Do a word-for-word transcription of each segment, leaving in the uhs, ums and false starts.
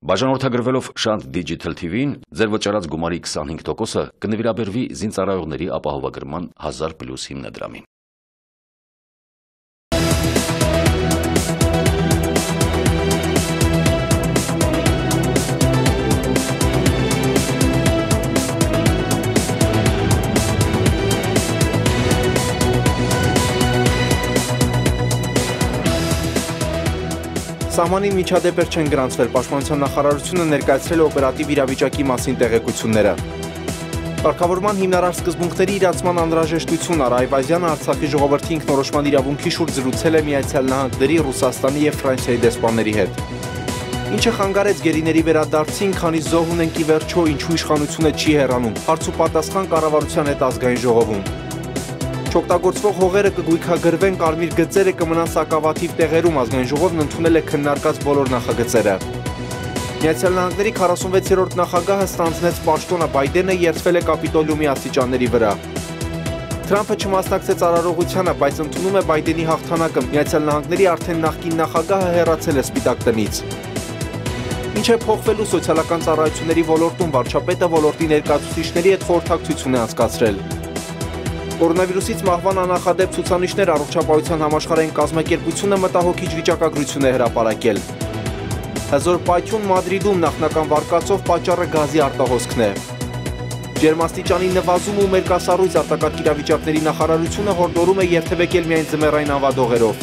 Բաժանորդագրվելով Շանթ Digital T V-ին, ձեր վճարած գումարի քսանհինգ տոկոսը կնվիրաբերվի զինծառայողների ապահովագրման հազար պլյուս հիմնադրամին։ Սահմանին միջադեպեր չեն գրանցվել, Պաշտպանության նախարարությունը ներկայացրել է օպերատիվ իրավիճակի մասին տեղեկությունները։ Կարգավորման հիմնարար սկզբունքների իրացման անհրաժեշտություն Արա Այվազյանը Արցախի ժողովրդի ինքնորոշման իրավունքի շուրջ զրուցել է Միացյալ Նահանգների, Ռուսաստանի և Ֆրանսիայի դեսպանների հետ։ Ինչը խանգարեց գերիների վերադարձին, քանի զոհ ունենք ի վերջո, ինչու իշխանությունը չի հեռանում, հարց ու պատասխան կառավարության հետ ազգային ժողովում։ Չօգտագործվող հողերը կգույքագրվեն, կարմիր գծերը կմնան սակավաթիվ տեղերում, ազգային ժողովն ընդունել է քննարկած բոլոր նախագծերը։ Միացյալ Նահանգների քառասունվեցերորդ նախագահը ստանձնեց պաշտոնը, Բայդենը երդվել է Կապիտոլիումի աստիճանների վրա։ Թրամփը չմասնակցեց արարողությանը, բայց ընդունում է Բայդենի հաղթանակը, Միացյալ Նահանգների արդեն նախկին նախագահը հեռացել է Սպիտակ տնից։ Ինչ է փոխվելու սոցիալական ծառայությունների ոլորտում, վարչապետը ոլորտի ներկայացուցիչների հետ խորհրդակցություն է անցկացրել։ Կորոնավիրուսից մահվան աննախադեպ ցուցանիշներ Առողջապահության համաշխարհային կազմակերպությունը մտահոգիչ վիճակագրություն է հրապարակել։ Հզոր պայթյուն Մադրիդում նախնական վարկածով պատճառը գազի արտահոսքն է։ Ջերմաստիճանի նվազում ու մերկասառույց արտակարգ իրավիճակների նախարարությունը հորդորում է երթևեկել միայն ձմեռային անվադողերով։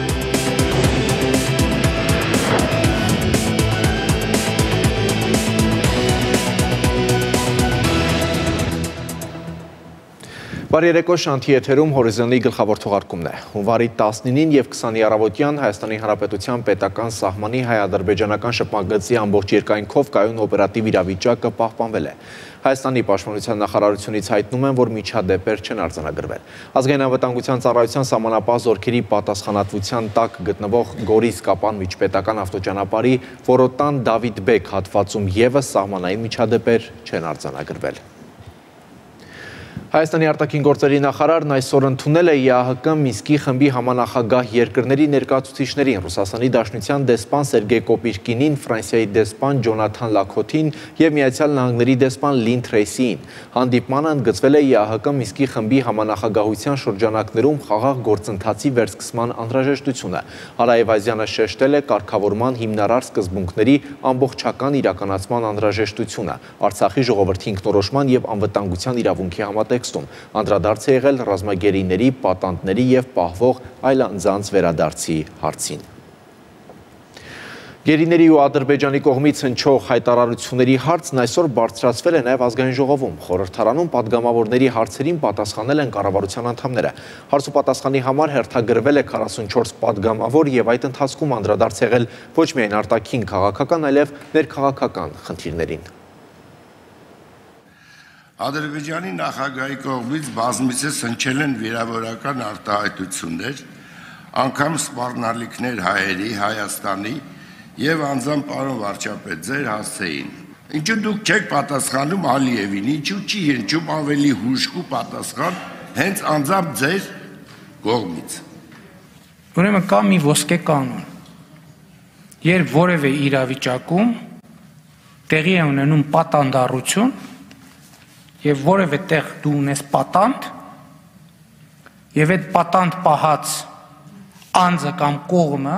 Բարի երեկո, Շանթի եթերում հորիզոնի գլխավոր թողարկումն է։ Հունվարի տասնինին և քսանին առավոտյան Հայաստանի Հանրապետության պետական սահմանի հայ-ադրբեջանական շփմագծի ամբողջ երկայնքով կայուն օպերատիվ իրավիճակը պահպանվել է։ Հայաստանի Պաշտպանության նախարարությունից հայտնում են, որ միջադեպեր չեն արձանագրվել։ Ազգային անվտանգության ծառայության սահմանապահ զորքերի պատասխանատվության տակ գտնվող Գորիս-Կապան միջպետական ավտոճանապարհի Որոտան-Դավիթ-Բեկ հատվածում ևս սահմանային միջադեպեր չեն արձանագրվել։ Հայաստանի արտաքին գործերի նախարարն այսօր ընդունել է ԵԱՀԿ Մինսկի խմբի համանախագահ երկրների ներկայացուցիչներին, Ռուսաստանի Դաշնության դեսպան Սերգեյ Կոպիրկինին, Ֆրանսիայի դեսպան Ջոնաթան Լաքոթին և Միացյալ Նահանգների դեսպան Լին Թրեյսիին։ Հանդիպմանը ընդգծվել է ԵԱՀԿ Մինսկի խմբի համանախագահության շրջանակներում խաղաղ գործընթացի վերսկսման անհրաժեշտությունը։ Արա Այվազյանը շեշտել է կարգավորման հիմնարար սկզբունքների ամբողջական իրականացման անհրաժեշտությունը, Արցախի ժողովրդի ինքնորոշման և անվտանգության իրավունքի համատեքստում անդրադարձ է եղել ռազմագերիների, պատանդների և պահվող այլ անձանց վերադարձի հարցին։ Գերիների ու Ադրբեջանի կողմից հնչող հայտարարությունների հարցն այսօր բարձրացվել է նաև ազգային ժողովում։ Խորհրդարանում պատգամավորների հարցերին պատասխանել են կառավարության անդամները։ Հարց ու պատասխանի համար հերթագրվել է քառասունչորս պատգամավոր և այդ ընթացքում անդրադարձ եղել ոչ միայն արտաքին քաղաքական, այլև ներքաղաքական խնդիրներին։ Ադրբեջանի նախագահի կողմից բազմիցս հնչել են վիրավորական արտահայտություններ, անգամ սպառնալիքներ հայերի, Հայաստանի և անձամբ պարոն վարչապետ ձեր հասցեին։ Ինչու դուք չեք պատասխանում Ալիևին, ինչու չի հնչում ավելի հուժկու պատասխան հենց անձամբ ձեր կողմից։ Ուրեմն կա մի ոսկե կանոն, երբ որևէ իրավիճակում տեղի է ունենում պատանդառություն, և որևէ տեղ դու ունես պատանդ, և այդ պատանդ պահած անձը կամ կողմը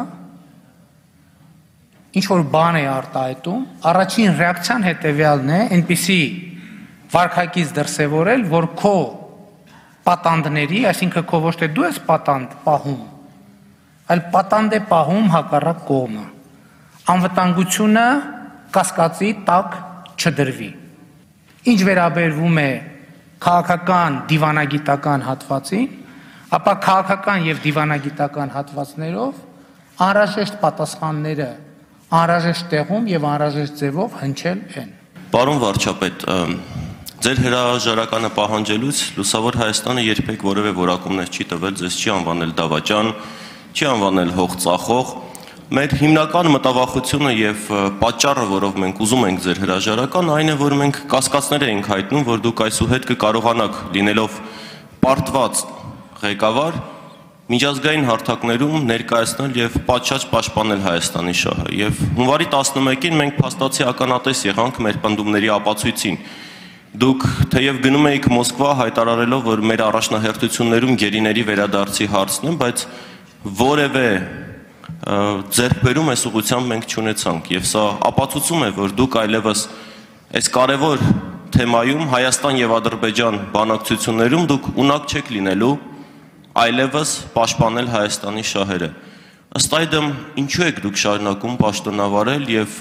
ինչ-որ բան է արտահայտում, առաջին ռեակցիան հետևյալն է, այնպիսի վարքագիծ դրսևորել, որ քո պատանդների, այսինքն քո ոչ թե դու ես պատանդ պահում, այլ պատանդ է պահում հակառակ կողմը, անվտանգությունը կասկածի տակ չդրվի։ Ինչ վերաբերվում է քաղաքական դիվանագիտական հատվածին, ապա քաղաքական և դիվանագիտական հատվածներով անհրաժեշտ պատասխանները անհրաժեշտ տեղում և անհրաժեշտ ձևով հնչել են։ Պարոն վարչապետ, ձեր հրաժարականը պահանջելուց Լուսավոր Հայաստանը երբեք որևէ որակումներ չի տվել, ձեզ չի անվանել դավաճան, չի անվանել հող ծախող։ Մեր հիմնական մտավախությունը և պատճառը, որով մենք ուզում ենք ձեր հրաժարական, այն է, որ մենք կասկածներ էինք հայտնում, որ դուք այսուհետ կկարողանաք լինելով պարտված ղեկավար միջազգային հարթակներում ներկայացնել եւ պատշաճ պաշտպանել Հայաստանի շահը։ Եվ հունվարի տասնմեկին մենք փաստացի ականատես եղանք մեր պնդումների ապացույցին։ Դուք թեև գնում էիք Մոսկվա հայտարարելով, որ մեր առաջնահերթություններում գերիների վերադարձի հարցն է, բայց որևէ ձեռքբերում այս ուղղությամբ մենք չունեցանք, եւ սա ապացուցում է, որ դուք այլևս այս կարևոր թեմայում Հայաստան եւ Ադրբեջան բանակցություններում դուք ունակ չեք լինելու այլևս պաշտպանել Հայաստանի շահերը։ Ըստ այդմ, ինչու եք դուք շարունակում պաշտոնավարել եւ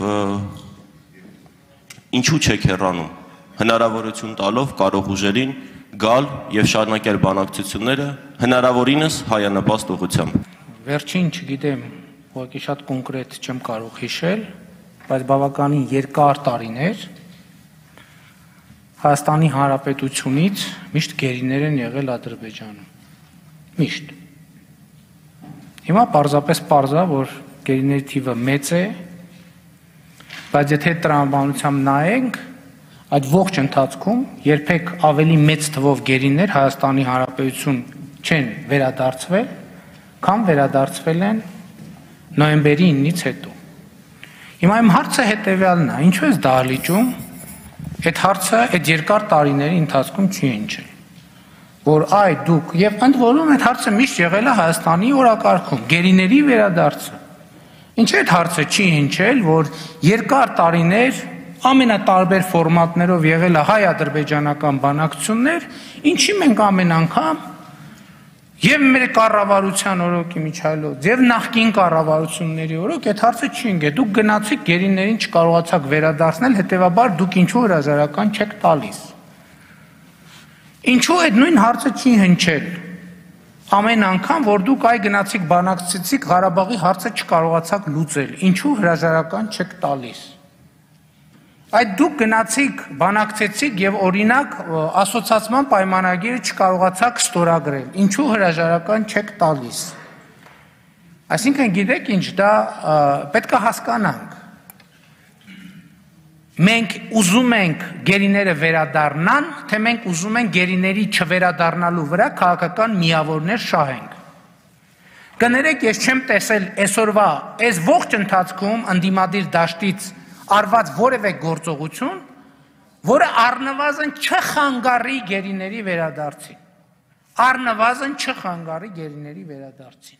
ինչու չեք հեռանում, հնարավորություն տալով կարող ուժերին գալ եւ շարունակել բանակցությունները հնարավորինս հայանպաստ ուղղությամբ։ Վերջին չգիտեմ, ուղղակի շատ կոնկրետ չեմ կարող հիշել, բայց բավականին երկար տարիներ Հայաստանի Հանրապետությունից միշտ գերիներ են եղել Ադրբեջանում։ Միշտ։ Հիմա պարզապես պարզա, որ գերիների թիվը մեծ է, բայց եթե տրամաբանությամբ նայենք, այդ ողջ ընթացքում երբեք ավելի մեծ թվով գերիներ Հայաստանի Հանրապետություն չեն վերադարձվել, քան վերադարձվել են նոյեմբերի իննից հետո։ Հիմա իմ հարցը հետևյալն է, ինչու է դահլիճում այդ հարցը այդ երկար տարիների ընթացքում չի հնչել, որ այ դուք եւ ընդ որում այդ հարցը միշտ եղել է Հայաստանի օրակարգում, գերիների վերադարձը։ Ինչու այդ հարցը չի հնչել, որ երկար տարիներ ամենատարբեր ֆորմատներով եղել է հայ-ադրբեջանական բանակցություններ, ինչի մենք ամեն անգամ եւ մեր կառավարության օրոքի միջայլոց եւ նախկին կառավարությունների օրոք այդ հարցը չի ընկել։ Դուք գնացիք գերիներին չկարողացաք վերադարձնել, հետեւաբար դուք ինչու հրաժարական չեք տալիս։ Ինչու այդ նույն հարցը չի հնչել։ Ամեն անգամ, որ դուք այ գնացիք բանակցեցիք, Ղարաբաղի հարցը չկարողացաք լուծել, ինչու հրաժարական չեք տալիս։ Այդ դուք գնացիք բանակցեցիք եւ օրինակ ասոցիացիան պայմանագիրը չկարողացաք ստորագրել, ինչու հրաժարական չեք տալիս։ Այսինքն գիտեք ինչ, դա պետք է հասկանանք։ Մենք ուզում ենք գերիները վերադառնան, թե մենք ուզում ենք գերիների չվերադառնալու վրա քաղաքական միավորներ շահենք։ Կներեք, ես չեմ տեսել այսօրվա այս ողջ ընթացքում ընդդիմադիր դաշտից արված որևէ գործողություն, որը առնվազն չխանգարի գերիների վերադարձին։ Առնվազն չխանգարի գերիների վերադարձին։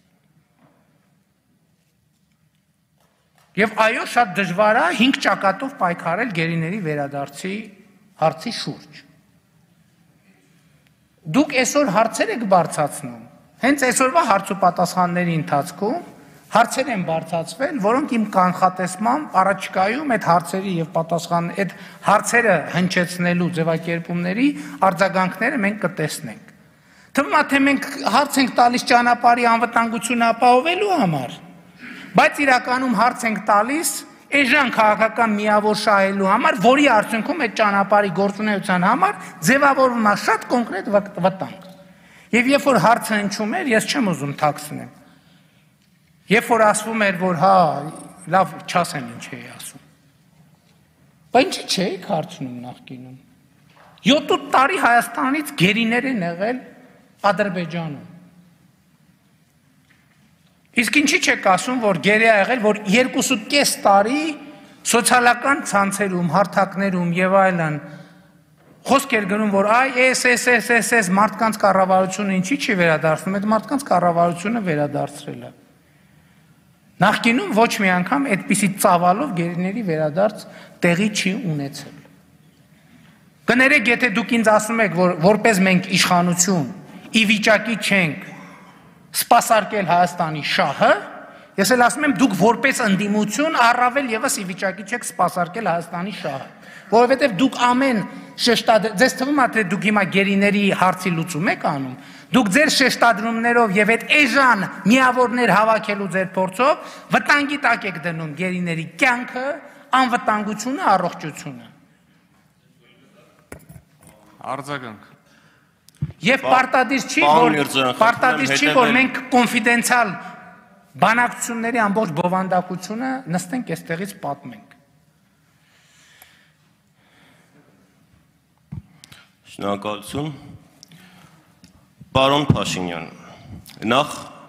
Եվ այո, շատ դժվար է հինգ ճակատով պայքարել գերիների վերադարձի հարցի շուրջ։ Դուք այսօր հարցեր եք բարձրացնում։ Հենց այսօրվա հարց ու պատասխանների ընթացքում հարցեր են բարձրացվել, որոնք իմ կանխատեսմամբ առաջիկայում այդ հարցերի եւ պատասխան այդ հարցերը հնչեցնելու ձևակերպումների արձագանքները մենք կտեսնենք։ Թվում է, թե մենք հարց ենք տալիս ճանապարհի անվտանգությունը ապահովելու համար, բայց իրականում հարց ենք տալիս էժան քաղաքական միավոր շահելու համար, որի արդյունքում այդ ճանապարհի գործունեության համար ձևավորվում է շատ կոնկրետ վտանգ։ Եվ երբ որ հարցը հնչում էր, ես չեմ ուզում թաքցնեմ։ Երբ որ ասվում էր, որ հա, լավ, չասեմ ինչ էի ասում։ Բայց ինչի՞ չէիք հարցնում նախկինում։ յոթ տարի Հայաստանից գերիներ են եղել Ադրբեջանում։ Իսկ ինչի՞ չեք ասում, որ գերի ա եղել, որ երկուսուկես տարի սոցիալական ցանցերում, հարթակներում եւ այլն խոսք էր գնում, որ այ էս էս էս էս էս մարդկանց կառավարությունը ինչի՞ չի վերադարձնում, այդ մարդկանց կառավարությունը վերադարձրել է։ Նախկինում ոչ մի անգամ այդպիսի ծավալով գերիների վերադարձ տեղի չի ունեցել։ Կներեք, եթե դուք ինձ ասում եք, որ որպես մենք իշխանություն ի վիճակի չենք սպասարկել Հայաստանի շահը, ես էլ ասում եմ, դուք որպես ընդդիմություն առավել եւս ի վիճակի չեք սպասարկել Հայաստանի շահը, որովհետեւ դուք ամեն շեշտադրում, ձեզ թվում է, թե դուք հիմա գերիների հարցի լուծում եք անում, դուք ձեր շեշտադրումներով եւ այդ էժան միավորներ հավաքելու ձեր փորձով վտանգի տակ եք դնում գերիների կյանքը, անվտանգությունը, առողջությունը։ Արձագանք։ Եվ պարտադիր չի, որ պարտադիր չի, որ մենք կոնֆիդենցիալ բանակցությունների ամբողջ բովանդակությունը նստենք այստեղից պատմենք։ Շնորհակալություն։ Պարոն Փաշինյան, նախ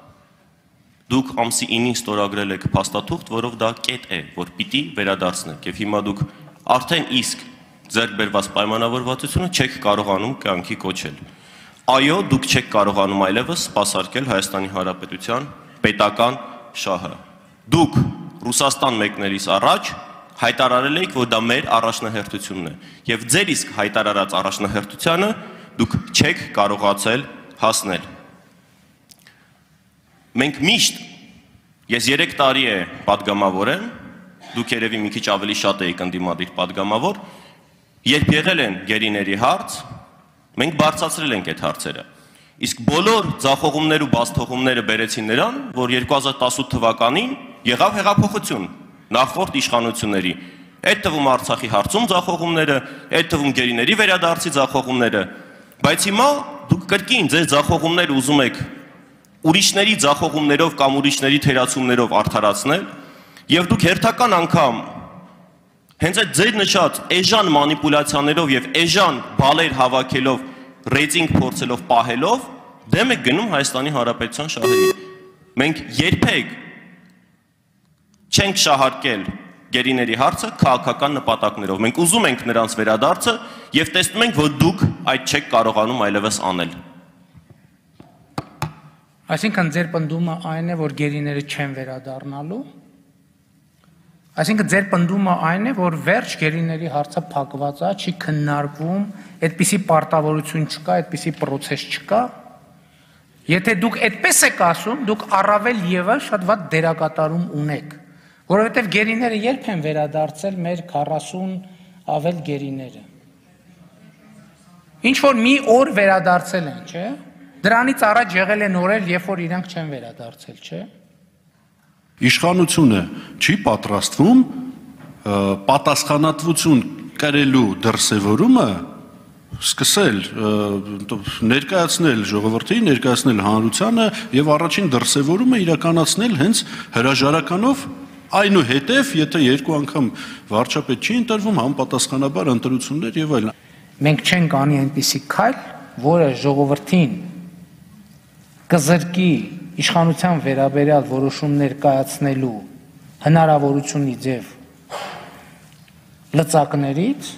Դուք ամսի ինին ստորագրել եք փաստաթուղթ, որով դա կետ է, որ պիտի վերադարձնեք, եւ հիմա դուք արդեն իսկ ձեռք բերված պայմանավորվածությունը չեք կարողանում կյանքի կոչել։ Այո, դուք չեք կարողանում այլևս սպասարկել Հայաստանի Հանրապետության պետական շահը։ Դուք Ռուսաստան մեկնելիս առաջ հայտարարել եք, որ դա մեր առաջնահերթությունն է, եւ ձեր իսկ հայտարարած առաջնահերթությանը դուք չեք կարողացել հասնել։ Մենք միշտ, ես երեք տարի է պատգամավոր եմ, դուք երևի մի քիչ ավելի շատ եք ընդդիմադիր պատգամավոր, երբ եղել են գերիների հարց, մենք բարձրացրել ենք այդ հարցերը։ Իսկ բոլոր ձախողումներ ու բացթողումները բերեցին նրան, որ երկու հազար տասութ թվականին եղավ հեղափոխություն նախորդ իշխանությունների։ Այդ թվում Արցախի հարցում ձախողումները, այդ թվում գերիների վերադարձի ձախողումները, բայց հիմա դուք կրկին ձեր ձախողումները ուզում եք ուրիշների ձախողումներով կամ ուրիշների թերացումներով արդարացնել, եւ դուք հերթական անգամ հենց այդ ձեր նշած էժան մանիպուլյացիաներով եւ էժան բալեր հավաքելով, ռեյտինգ փորձելով պահելով, դեմ եք գնում Հայաստանի Հանրապետության շահերին։ Մենք երբեք չենք շահարկել գերիների հարցը քաղաքական նպատակներով։ Մենք ուզում ենք նրանց վերադարձը եւ տեսնում ենք, որ դուք այդ չեք կարողանում այլևս անել։ Այսինքն ձեր պնդումը այն է, որ գերիները չեն վերադառնալու։ Այսինքն ձեր պնդումը այն է, որ վերջ գերիների հարցը փակված է, չի քննարկվում, այդպիսի պարտավորություն չկա, այդպիսի process չկա։ Եթե դուք այդպես եք ասում, դուք առավել եւս շատ վատ դերակատարում ունեք, որովհետեւ գերիները երբ են վերադարձել մեր քառասուն ավել գերիները։ Ինչ որ մի օր վերադարձել են, չէ՞։ Դրանից առաջ եղել են օրեր, երբ որ իրանք չեն վերադարձել, չէ՞։ Իշխանությունը չի պատրաստվում պատասխանատվություն կրելու դրսևորումը սկսել ներկայացնել ժողովրդին, ներկայացնել հանրությանը եւ առաջին դրսևորումը իրականացնել հենց հրաժարականով, այնուհետև եթե երկու անգամ վարչապետ չի ընտրվում, համապատասխանաբար ընտրություններ եւ այլն։ Մենք չենք անի այնպիսի քայլ, որը ժողովրդին կզրկի իշխանության վերաբերյալ որոշումներ կայացնելու հնարավորությունի ձև լծակներից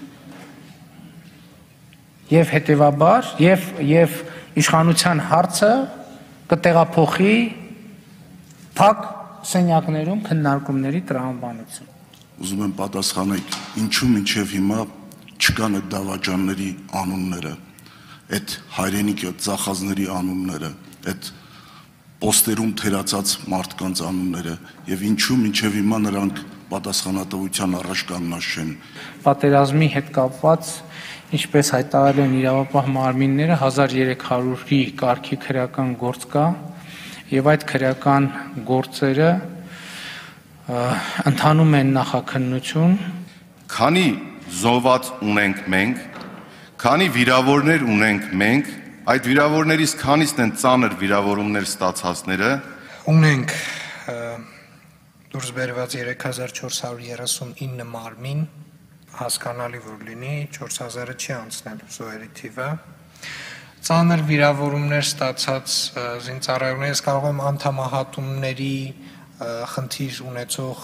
եւ հետեւաբար եւ եւ իշխանության հարցը կտեղափոխի փակ սենյակներում քննարկումների տրամաբանություն։ Ուզում եմ պատասխանել, ինչու մինչև հիմա չկան այդ դավաճանների անունները, այդ հայրենիքի ծախազների անունները, այդ պոստերում թերացած մարդկանց անունները եւ ինչու մինչեւ հիմա նրանք պատասխանատվության առաջ կանգնած չեն։ Պատերազմի հետ կապված, ինչպես հայտարարել են իրավապահ մարմինները, հազար երեք հարյուրի կարգի քրեական գործ կա եւ այդ քրեական գործերը ընթանում են նախաքննություն։ Քանի զոհված ունենք մենք, քանի վիրավորներ ունենք մենք, այդ վիրավորներից քանիսն են ծանր վիրավորումներ ստացածները։ Ունենք դուրս բերված երեք հազար չորս հարյուր երեսունինը մարմին, հասկանալի որ լինի, չորս հազարը չի անցնել զոհերի թիվը։ Ծանր վիրավորումներ ստացած զինծառայողներից կարող եմ անդամահատումների խնդիր ունեցող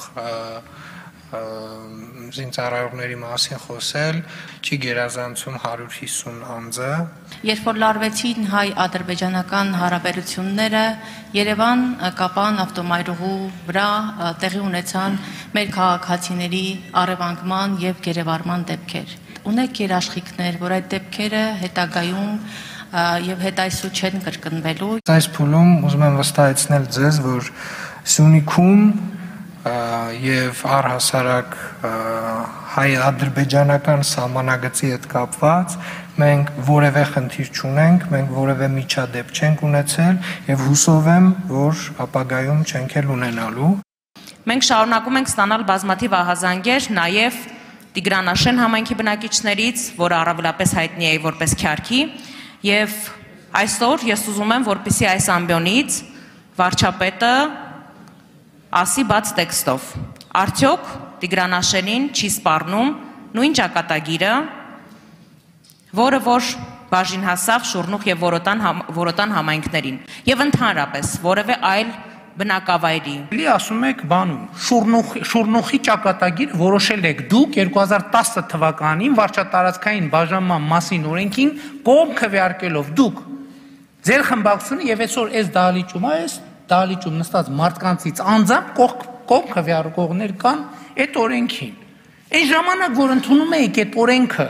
զինծառայողների մասին խոսել, չի գերազանցում հարյուր հիսուն անձը։ Երբ որ լարվեցին հայ-ադրբեջանական հարաբերությունները, Երևան կապան ավտոմայրուղու վրա տեղի ունեցան մեր քաղաքացիների առևանգման եւ գերեվարման դեպքեր։ Ունեք երաշխիքներ, որ այդ դեպքերը հետագայում եւ հետայսու չեն կրկնվելու։ Այս փուլում ուզում եմ վստահեցնել ձեզ, որ Սյունիքում եւ առհասարակ հայ-ադրբեջանական սահմանագծի հետ կապված մենք որևէ խնդիր չունենք, մենք որևէ միջադեպ չենք ունեցել եւ հուսով եմ, որ ապագայում չենք էլ ունենալու։ Մենք շարունակում ենք ստանալ բազմաթիվ ահազանգեր նաեւ Տիգրանաշեն համայնքի բնակիչներից, որը առավելապես հայտնի է որպես Քյարքի, եւ այսօր ես ուզում եմ, որպեսզի այս ամբիոնից վարչապետը ասի բաց տեքստով։ Արդյոք Տիգրանաշենին չի սպառնում նույն ճակատագիրը, որը որ բաժին հասավ Շուռնուխ եւ Որոտան, համ, Որոտան համայնքներին եւ ընդհանրապես որևէ այլ բնակավայրի։ Լի ասում եք բանում, շուրնուխի ճակատագիր որոշել եք դուք երկու հազար տասը թվականին վարչատարածքային բաժանման մասին օրենքին կողմ քվեարկելով դուք ձեր խմբակցությունը եւ այսօր այս դահլիճում այս դահլիճում նստած մարդկանցից անձամբ կողմ քվեարկողներ կան այդ օրենքին։ Այն ժամանակ որ ընդունում եք այդ օրենքը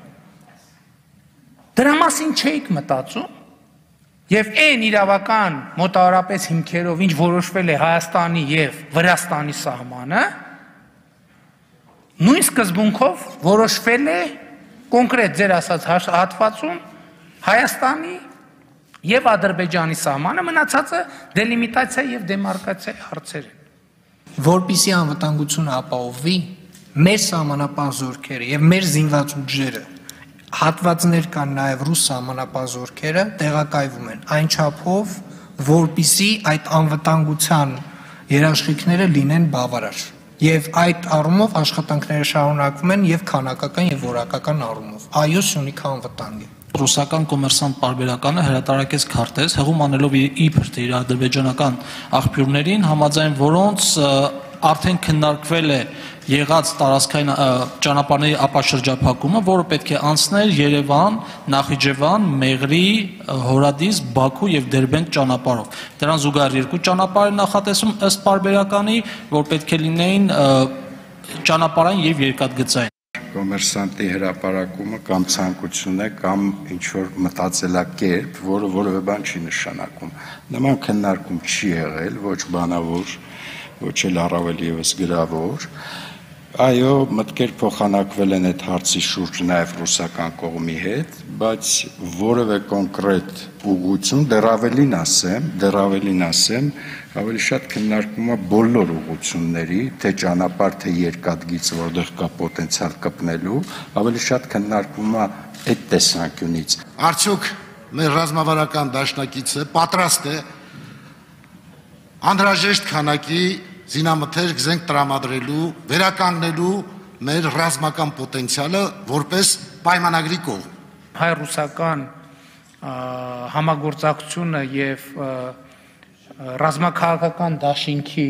դրա մասին չէիք մտածում եւ այն իրավական մոտավորապես հիմքերով ինչ որոշվել է Հայաստանի եւ Վրաստանի սահմանը նույն սկզբունքով որոշվել է կոնկրետ ձեր ասած հատվածում Հայաստանի եւ Ադրբեջանի սահմանը մնացածը դելիմիտացիա եւ դեմարկացիա հարցեր են որպեսզի անվտանգությունը ապահովվի մեր սահմանապահ զորքերը եւ մեր զինված ուժերը հատվածներ կան նաև ռուս սահմանապահ զորքերը տեղակայվում են այն չափով, որպեսզի այդ անվտանգության երաշխիքները լինեն բավարար։ Եվ այդ առումով աշխատանքները շարունակվում են եւ քանակական եւ որակական առումով։ Այո, Սյունիքը անվտանգ է։ Ռուսական կոմերսանտ պարբերականը հրատարակեց քարտեզ, հեղում անելով իբր թե իր ադրբեջանական աղբյուրներին, համաձայն որոնց արդեն քննարկվել է եղած տարածքային ճանապարհների ապաշրջափակումը, որը պետք է անցներ Երևան, Նախիջևան, Մեղրի, Հորադիս, Բաքու եւ Դերբենտ ճանապարհով։ Դրան զուգահեռ երկու ճանապարհ է նախատեսում ըստ պարբերականի, որ պետք է լինեին ճանապարհային եւ երկաթգծային։ Կոմերսանտի հրապարակումը կամ ցանկությունը կամ ինչ որ մտածելակերպ, որը որևէ բան չի նշանակում։ Նման քննարկում չի եղել, ոչ բանավոր, ոչ էլ առավել եւս գրավոր։ Այո, մտքեր փոխանակվել են այդ հարցի շուրջ նաև ռուսական կողմի հետ, բայց որևէ կոնկրետ ուղղություն դեռ ավելին ասեմ, դեռ ավելին ասեմ, ավելի շատ քննարկվում է բոլոր ուղղությունների, թե ճանապարհ, թե երկաթգիծ, որտեղ կա պոտենցիալ կպնելու, ավելի շատ քննարկվում է այդ տեսանկյունից։ Արդյոք մեր ռազմավարական դաշնակիցը պատրաստ է անհրաժեշտ քանակի զինամթերք զենք տրամադրելու, վերականգնելու մեր ռազմական պոտենցիալը որպես պայմանագրի կողմ։ Հայ-ռուսական համագործակցությունը եւ ռազմաքաղաքական դաշինքի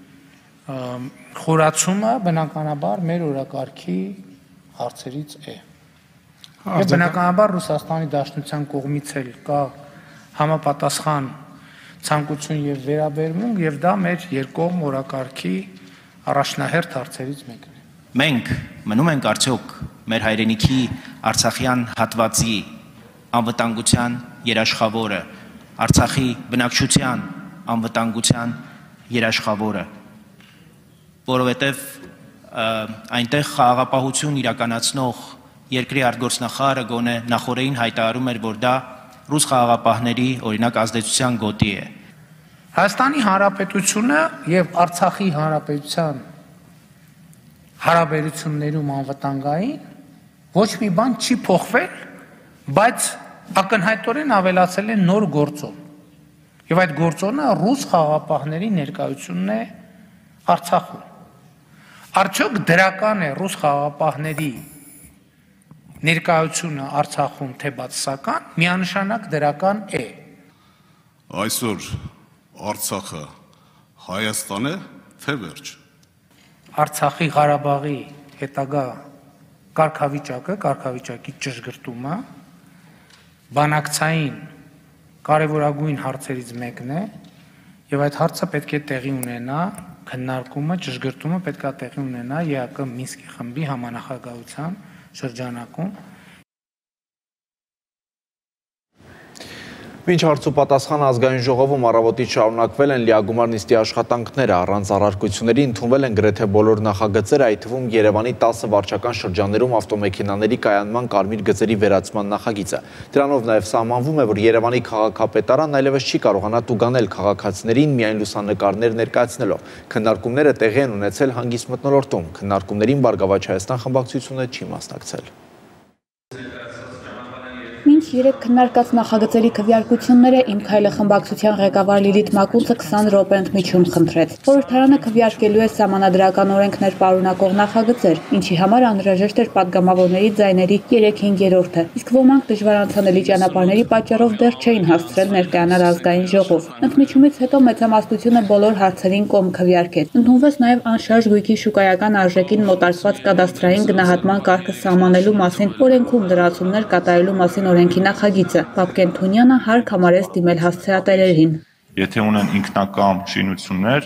խորացումը բնականաբար մեր օրակարգի հարցերից է։ Եվ բնականաբար Ռուսաստանի Դաշնության կողմից էլ կա համապատասխան ցանկություն եւ վերաբերմունք եւ դա մեր երկկողմ օրակարգի առաջնահերթ հարցերից մեկն է։ Մենք մնում ենք արդյոք մեր հայրենիքի Արցախյան հատվածի անվտանգության երաշխավորը, Արցախի բնակչության անվտանգության երաշխավորը, որովհետեւ այնտեղ խաղաղապահություն իրականացնող երկրի արտգործնախարարը գոնե նախորդին հայտարարում էր, որ դա ռուս խաղաղապահների օրինակ ազդեցության գոտի է։ Հայաստանի Հանրապետությունը եւ Արցախի Հանրապետության հարաբերություններում անվտանգային ոչ մի բան չի փոխվել, բայց ակնհայտորեն ավելացել է նոր գործոն։ Եվ այդ գործոնը ռուս խաղաղապահների ներկայությունն է Արցախում։ Արդյոք դրական է ռուս խաղաղապահների ներկայությունը Արցախում թե բացասական, միանշանակ դրական է։ Այսօր Արցախը Հայաստան է, թե վերջ։ Արցախի Ղարաբաղի հետագա կարգավիճակը, կարգավիճակի ճշգրտումը բանակցային կարևորագույն հարցերից մեկն է, եւ այդ հարցը պետք է տեղի ունենա, քննարկումը, ճշգրտումը պետք է տեղի ունենա ԵԱԿ Մինսկի խմբի համանախագահության շրջանակում։ Մինչ հարց ու պատասխան ազգային ժողովում առավոտից շարունակվել են լիագումար նիստի աշխատանքները, առանց առարկությունների ընդունվել են գրեթե բոլոր նախագծերը, այդ թվում Երևանի տասը վարչական շրջաններում ավտոմեքենաների կայանման կարմիր գծերի վերացման նախագիծը։ Դրանով նաև սահմանվում է, որ Երևանի քաղաքապետարանն այլևս չի կարողանա տուգանել քաղաքացիներին միայն լուսանկարներ ներկայացնելով։ Քննարկումները տեղի են ունեցել հանգիստ մթնոլորտում։ Քննարկումներին Բարգավաճ Հայաստան խմբակցությունը չի մասնակցել։ Մինչ երեք քննարկած նախագծերի քվեարկությունները Իմ քայլը խմբակցության ղեկավար Լիլիթ Մակունցը քսան րոպե ընդմիջում խնդրեց։ Խորհրդարանը քվեարկելու է սահմանադրական օրենքներ պարունակող նախագծեր, ինչի համար անհրաժեշտ էր падգամավորների ձայների երեք հինգերորդը, իսկ ոմանք դժվար անցանելի ճանապարհների պատճառով դեռ չէին հասցրել ներկայանալ ազգային ժողով։ Ընդմիջումից հետո մեծամասնությունը բոլոր հարցերին կողմ քվեարկեց։ Ընդունվեց նաև անշարժ գույքի շուկայական արժեքին մոտարկված կադաստրային գնահատման կարգը սահմանելու մասին օրենքում լրացումներ կատարելու մասին օրենքի նախագիծը։ Պապկեն Թունյանը հարկ համարեց դիմել հասցեատերերին։ Եթե ունեն ինքնակամ շինություններ,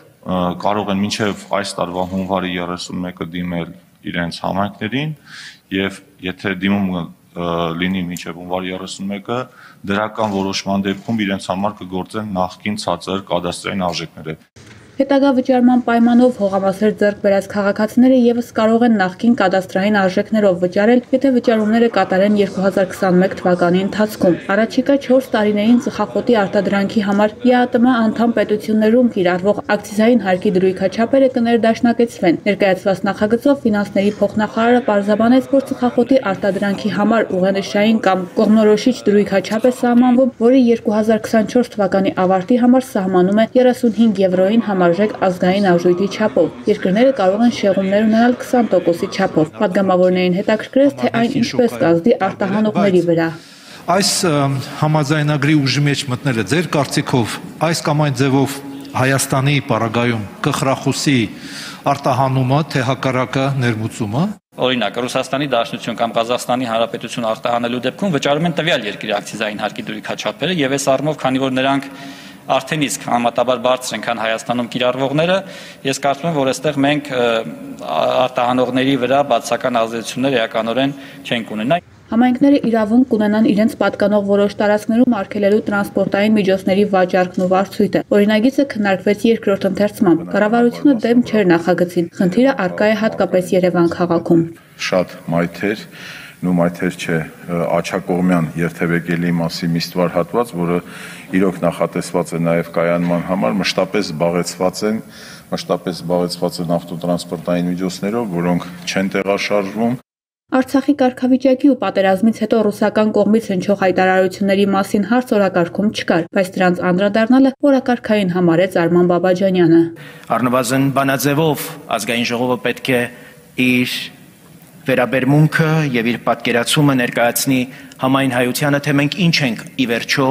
կարող են մինչև այս տարվա հունվարի երեսունմեկը դիմել իրենց համայնքներին եւ եթե դիմումը լինի մինչև հունվարի երեսունմեկը, դրական որոշման դեպքում իրենց համար կգործեն նախկին ցածր կադաստրային արժեքները։ Հետագա վճարման պայմանով հողամասեր ձեռք բերած քաղաքացիները ևս կարող են նախկին կադաստրային արժեքներով վճարել, եթե վճարումները կատարեն երկու հազար քսանմեկ թվականի ընթացքում։ Առաջիկա չորս տարիներին ծխախոտի արտադրանքի համար ԵԱՏՄ անդամ պետություններում կիրառվող ակցիզային հարկի դրույքաչափերը կներդաշնակեցվեն։ Ներկայացված նախագծով ֆինանսների փոխնախարարը պարզաբանեց, որ ծխախոտի արտադրանքի համար ուղենշային կամ կողմնորոշիչ դրույքաչափ է սահմանվում, որը երկու հազար քսանչորս թվականի ավարտի համար սահմանում է երեսունհինգ եվրոյին համարժեք ազգային արժույթի չափով։ Երկրները կարող են շեղումներ ունենալ քսան տոկոսի չափով։ Պատգամավորներին հետաքրքրեց, թե այն ինչպես կազդի արտահանողների վրա։ Այս համաձայնագրի ուժի մեջ մտնելը ձեր կարծիքով այս կամ այն ձևով Հայաստանի պարագայում կխրախուսի արտահանումը, թե հակառակը ներմուծումը։ Օրինակ, Ռուսաստանի Դաշնություն կամ Ղազախստանի Հանրապետություն արտահանելու դեպքում վճարում են տվյալ երկրի ակցիզային հարկի դրույքաչափերը եւ այս առումով, քանի որ նրանք արդեն իսկ համատաբար բարձր են, քան Հայաստանում կիրառվողները, ես կարծում եմ, որ այստեղ մենք արտահանողների վրա բացական ազդեցություններ էականորեն չենք ունենա։ Համայնքները իրավունք կունենան իրենց պատկանող որոշ տարածքներում արգելելու տրանսպորտային միջոցների վաճառքն ու վարձույթը։ Օրինագիծը քննարկվեց երկրորդ ընթերցմամբ։ Կառավարությունը դեմ չէր նախագծին։ Խնդիրը առկա է հատկապես Երևան քաղաքում։ Շատ մայթեր, նու մայթեր չէ, աչակողմյան երթևեկելի մասի միստվար հատված, որը իրոք նախատեսված է նաև կայանման համար, մշտապես զբաղեցված են, մշտապես զբաղեցված են ավտոտրանսպորտային միջոցներով, որոնք չեն տեղաշարժվում։ Արցախի կարգավիճակի ու պատերազմից հետո ռուսական կողմից հնչող հայտարարությունների մասին հարց օրակարգում չկար, բայց դրանց անդրադառնալը օրակարգային համարեց Արման Բաբաջանյանը։ Առնվազն բանաձևով ազգային ժողովը պետք է իր վերաբերմունքը եւ իր պատկերացումը ներկայացնի համայն հայությանը, թե մենք ինչ ենք ի վերջո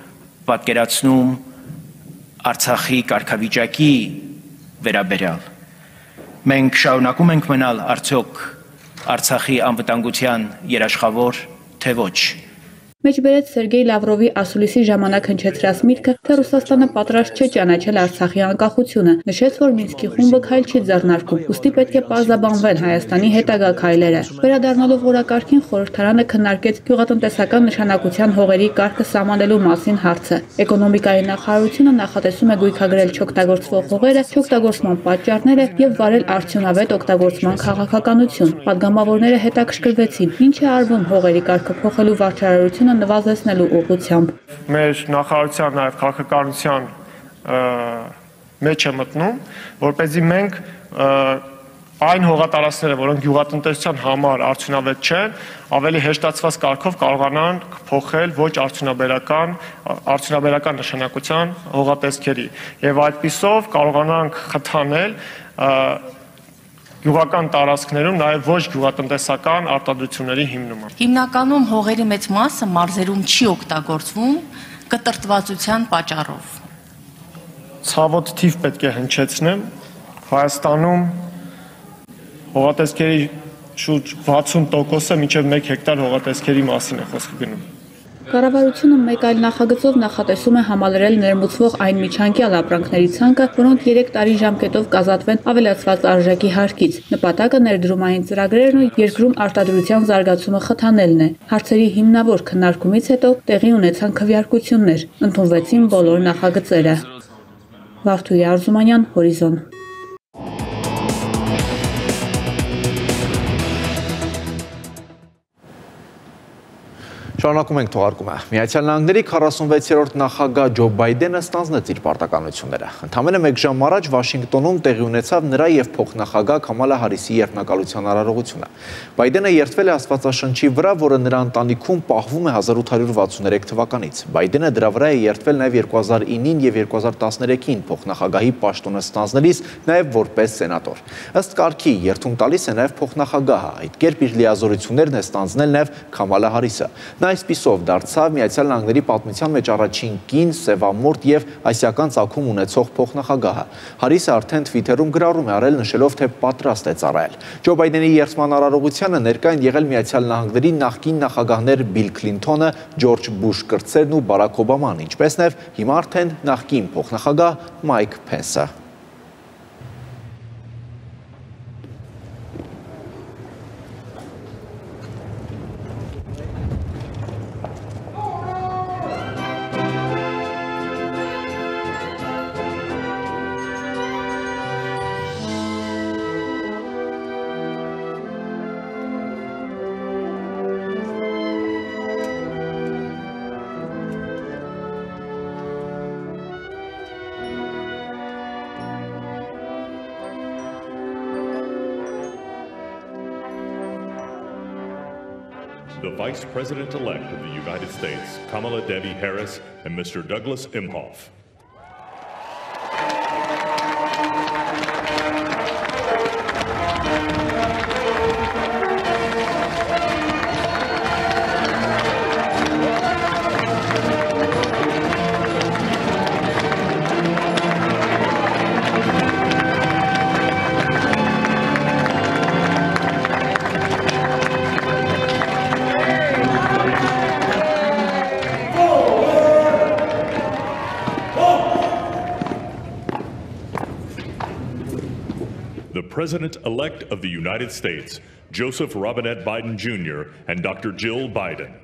պատկերացնում Արցախի կարգավիճակի վերաբերյալ։ Մենք շարունակում ենք մնալ արդյոք Արցախի անվտանգության երաշխավոր, թե ոչ։ Մեջբերեց Սերգեյ Լավրովի ասուլիսի ժամանակ հնչեցրած միտքը, թե Ռուսաստանը պատրաստ չէ ճանաչել Արցախի անկախությունը, նշեց, որ Մինսկի խումբը քայլ չի ձեռնարկում, ուստի պետք է պարզաբանվեն Հայաստանի հետագա քայլերը։ Վերադառնալով օրակարգին, խորհրդարանը քննարկեց գյուղատնտեսական նշանակության հողերի կարգը սահմանելու մասին հարցը։ Էկոնոմիկայի նախարարությունը նախատեսում է գույքագրել չօգտագործվող հողերը, չօգտագործման պատճառները եւ վարել արդյունավետ օգտագործման քաղաքականություն։ Պատգամավորները հետաքրքրվեցին, ինչ է արվում հողերի կարգը փոխելու վարչարարությունը նվազեցնելու ուղղությամբ։ Մեր նախարարության նաև քաղաքականության մեջ է մտնում, որպեսզի մենք այն հողատարածքները, որոնք գյուղատնտեսության համար արդյունավետ չեն, ավելի հեշտացված կարգով կարողանան փոխել ոչ արդյունաբերական, արդյունաբերական նշանակության հողատեսքերի եւ այդպիսով կարողանանք խթանել գյուղական տարածքներում նաև ոչ գյուղատնտեսական արտադրությունների հիմնումը։ Հիմնականում հողերի մեծ մասը մարզերում չի օգտագործվում կտրտվածության պատճառով։ Ցավոտ թիվ պետք է հնչեցնեմ, Հայաստանում հողատեսքերի շուրջ վաթսուն տոկոսը մինչև մեկ հեկտար հողատեսքերի մասին է խոսքը գնում։ Կառավարությունը մեկ այլ նախագծով նախատեսում է համալրել ներմուծվող այն միջանկյալ ապրանքների ցանկը, որոնք երեք տարի ժամկետով կազատվեն ավելացված արժեքի հարկից։ Նպատակը ներդրումային ծրագրերն ու երկրում արտադրության զարգացումը խթանելն է։ Հարցերի հիմնավոր քննարկումից հետո տեղի ունեցան քվեարկություններ, ընդունվեցին բոլոր նախագծերը։ Վարդուհի Արզումանյան, Հորիզոն։ Շարունակում ենք թողարկումը։ Միացյալ Նահանգների քառասունվեցերորդ նախագահ Ջո Բայդենը ստանձնեց իր պարտականությունները։ Ընդամենը մեկ ժամ առաջ Վաշինգտոնում տեղի ունեցավ նրա եւ փոխնախագահ Քամալա Հարիսի երթնակալության արարողությունը։ Բայդենը երթվել է Աստվածաշնչի վրա, որը նրա ընտանիքում պահվում է հազար ութ հարյուր վաթսուններեք թվականից։ Բայդենը դրա վրա է երթվել նաեւ երկու հազար իննին եւ երկու հազար տասներեքին փոխնախագահի պաշտոնը ստանձնելիս, նաեւ որպես սենատոր։ Ըստ կարգի երթում տալիս է նաեւ փոխնախագահը, այդ կերպ իր լիազորություններն է ստանձնել նաեւ Քամալա Հարիսը։ Նա այսպիսով դարձավ Միացյալ Նահանգների պատմության մեջ առաջին կին, սևամորթ եւ ասիական ծագում ունեցող փոխնախագահը։ Հարիսը արդեն Twitter-ում գրառում է արել, նշելով, թե պատրաստ է ծառայել։ Ջո Բայդենի երթման արարողությանը ներկա են եղել Միացյալ Նահանգների նախկին նախագահներ Բիլ Քլինթոնը, Ջորջ Բուշ կրտսերն ու Բարակ Օբաման, ինչպես նաեւ հիմա արդեն նախկին փոխնախագահ Մայք Փենսը։ The Vice President-elect of the United States, Kamala Devi Harris, and Mister Douglas Emhoff. The President-elect of the United States, Joseph Robinette Biden Junior and Doctor Jill Biden.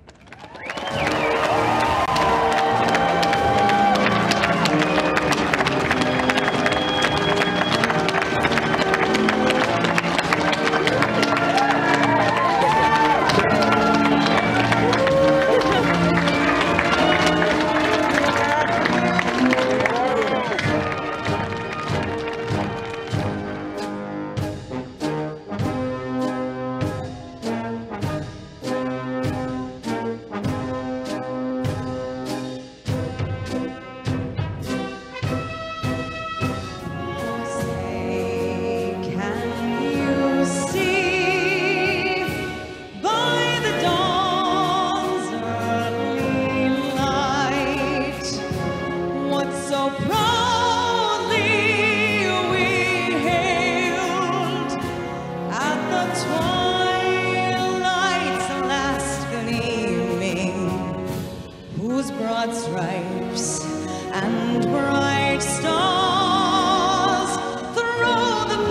Broad stripes and bright stars through the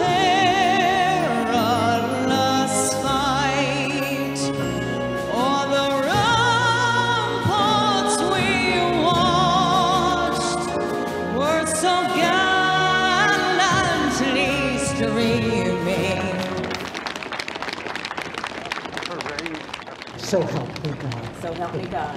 perilous fight, o'er the ramparts we watched were so gallantly streaming. So help me God. So help me God.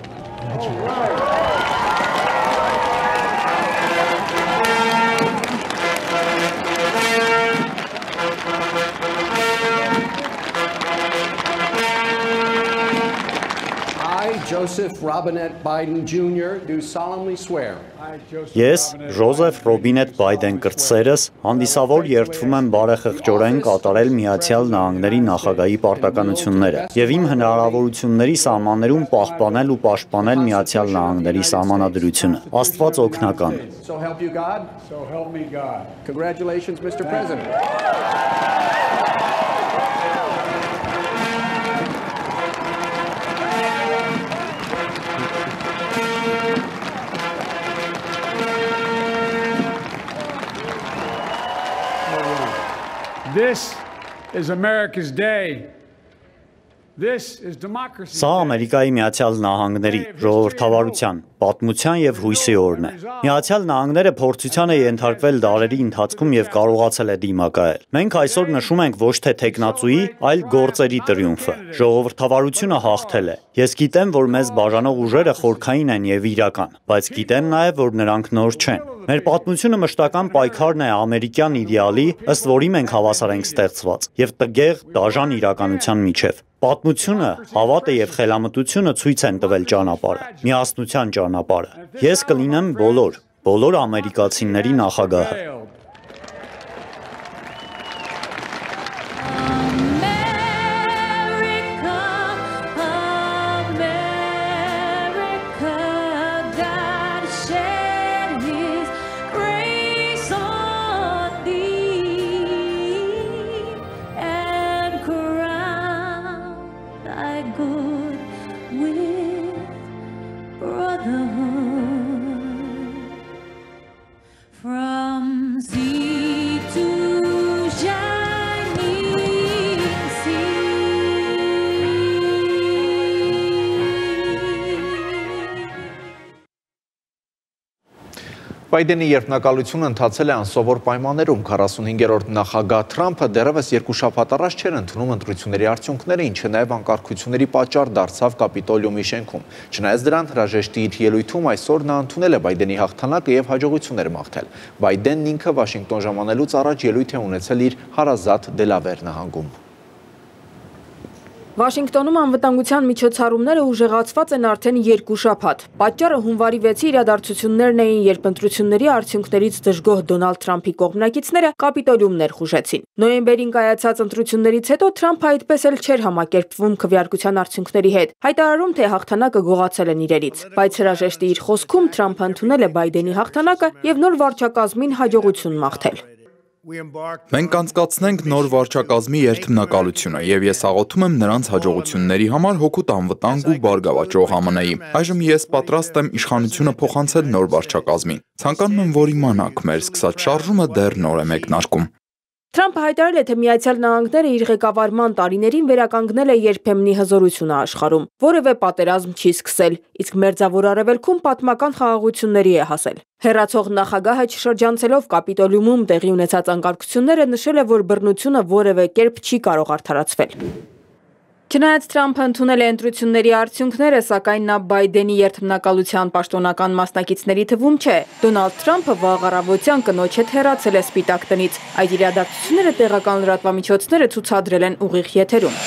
I, Joseph Robinette Biden Junior, do solemnly swear. Ես, Ժոզեֆ Ռոբինետ Բայդեն կրտսերս, հանդիսավոր երդվում եմ բարեխղճորեն կատարել Միացյալ Նահանգների նախագահի պարտականությունները եւ իմ հնարավորությունների սահմաններում պահպանել ու պաշտպանել Միացյալ Նահանգների սահմանադրությունը։ Աստված օգնական։ So help you God. So help me God. Congratulations, Mister President. This is America's day. This is democracy. Սա Ամերիկայի Միացյալ Նահանգների ժողովրդավարության, պատմության եւ հույսի օրն է։ Միացյալ Նահանգները փորձության է ենթարկվել դարերի ընթացքում եւ կարողացել է դիմակայել։ Մենք այսօր նշում ենք ոչ թե տեխնացուի, այլ գործերի տրիումֆը։ Ժողովրդավարությունը հաղթել է Ես գիտեմ, որ մեզ բաժանող ուժերը խորքային են եւ իրական, բայց գիտեմ նաեւ, որ նրանք նոր չեն։ Մեր պատմությունը մշտական պայքարն է ամերիկյան իդեալի, ըստ որի մենք հավասար ենք ստեղծված, եւ տգեղ դաժան իրականության միջև։ Պատմությունը, հավատը եւ խելամտությունը ցույց են տվել ճանապարհը, միասնության ճանապարհը։ Ես կլինեմ բոլոր, բոլոր ամերիկացիների նախագահը։ From sea to shining sea. Բայդենի երբնակալությունը ընթացել է անսովոր պայմաններում։ քառասունհինգերորդ նախագահ Թրամփը դեռևս երկու շաբաթ առաջ չէր ընդունում ընտրությունների արդյունքները, ինչը նաև անկարգությունների պատճառ դարձավ Կապիտոլիումի շենքում։ Չնայած դրան, հրաժեշտի իր ելույթում այսօր նա ընդունել է Բայդենի հաղթանակը եւ հաջողություններ մաղթել։ Բայդենն ինքը Վաշինգտոն ժամանելուց առաջ ելույթ է ունեցել իր հարազատ Դելավեր նահանգում։ Վաշինգտոնում անվտանգության միջոցառումները ուժեղացված են արդեն երկու շաբաթ։ Պատճառը հունվարի վեցի իրադարձություններն էին, երբ ընտրությունների արդյունքներից դժգոհ Դոնալդ Թրամփի կողմնակիցները Կապիտոլիում ներխուժեցին։ Նոյեմբերին կայացած ընտրություններից հետո Թրամփը այդպես էլ չէր համակերպվում քվեարկության արդյունքների հետ, հայտարարում, թե հաղթանակը գողացել են իրերից։ Բայց հրաժեշտի իր խոսքում Թրամփը ընդունել է Բայդենի հաղթանակը եւ նոր վարչակազմին հաջողություն մաղթել։ Մենք անցկացնենք նոր վարչակազմի երթմնակալությունը եւ ես աղոթում եմ նրանց հաջողությունների համար հոգուտ անվտանգ ու բարգավաճող Է Մը Նի։ Այժմ ես պատրաստ եմ իշխանությունը փոխանցել նոր վարչակազմին։ Ցանկանում եմ, որ իմանաք, մեր սկսած շարժումը դեռ նոր է մեկնարկում։ Թրամփը հայտարարել է, թե Միացյալ Նահանգները իր ղեկավարման տարիներին վերականգնել է երբեմնի հզորությունը աշխարհում, որևէ պատերազմ չի սկսել, իսկ Մերձավոր Արևելքում պատմական խաղաղությունների է հասել։ Հեռացող նախագահը շրջանցելով Կապիտոլիումում տեղի ունեցած անկարգությունները նշել է, որ բռնությունը որևէ կերպ չի կարող արդարացվել։ Չնայած Թրամփը ընդունել է ընտրությունների արդյունքները, սակայն նա Բայդենի երթմնակալության պաշտոնական մասնակիցների թվում չէ։ Դոնալդ Թրամփը վաղ առավոտյան կնոջ հետ հեռացել է Սպիտակ տնից։ Այդ իրադարձությունները տեղական լրատվամիջոցները ցուցադրել են ուղիղ եթերում։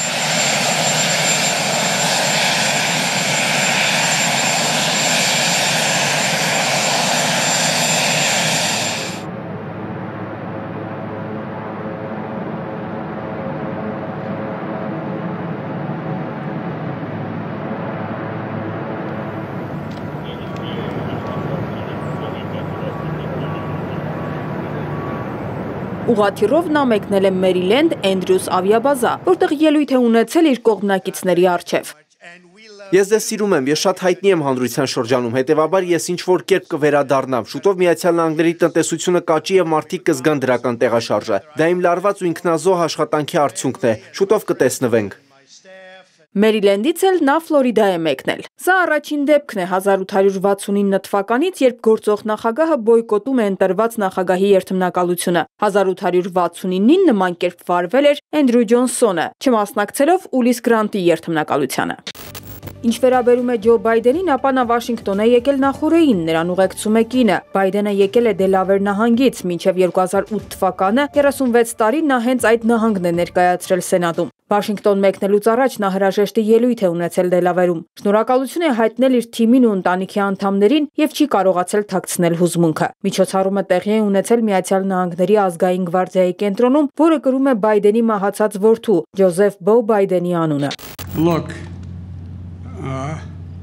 Ուղղաթիռով նա մեկնել է Մերիլենդ Էնդրյուս ավիաբազա, որտեղ ելույթ է ունեցել իր կողմնակիցների առջև։ Ես ձեզ սիրում եմ, ես շատ հայտնի եմ հանրության շրջանում, հետևաբար ես ինչ-որ կերպ կվերադառնամ։ Շուտով Միացյալ Նահանգների տնտեսությունը կաճի եւ մարդիկ կզգան դրական տեղաշարժը։ Դա իմ լարված ու ինքնազոհ աշխատանքի արդյունքն է։ Շուտով կտեսնվենք։ Մերիլենդից էլ նա Ֆլորիդա է մեկնել։ Սա առաջին դեպքն է հազար ութ հարյուր վաթսունինը թվականից, երբ գործող նախագահը բոյկոտում է ընտրված նախագահի երթմնակալությունը։ հազար ութ հարյուր վաթսունինին նման կերպ վարվել էր Էնդրյու Ջոնսոնը, չմասնակցելով Ուլիս Գրանտի երթմնակալությանը։ Ինչ վերաբերում է Ջո Բայդենին, ապա նա Վաշինգտոն է եկել նախորդին, նրան ուղեկցում է կինը։ Բայդենը եկել է Դելավեր նահանգից, մինչև երկու հազար ութ թվականը երեսունվեց տարի նա հենց այդ նահանգն է ներկայացրել Սենատում։ Վաշինգտոն մեկնելուց առաջ նա հրաժեշտի ելույթ է ունեցել Դելավերում։ Շնորհակալություն է հայտնել իր թիմին ու ընտանիքի անդամներին եւ չի կարողացել թաքցնել հուզմունքը։ Միջոցառումը տեղի է ունեցել Միացյալ Նահանգների ազգային գվարդիայի կենտրոնում, որը կրում է Բայդենի մահացած որդու Ջոզեֆ Բո Բայդենի անունը։ Look, uh,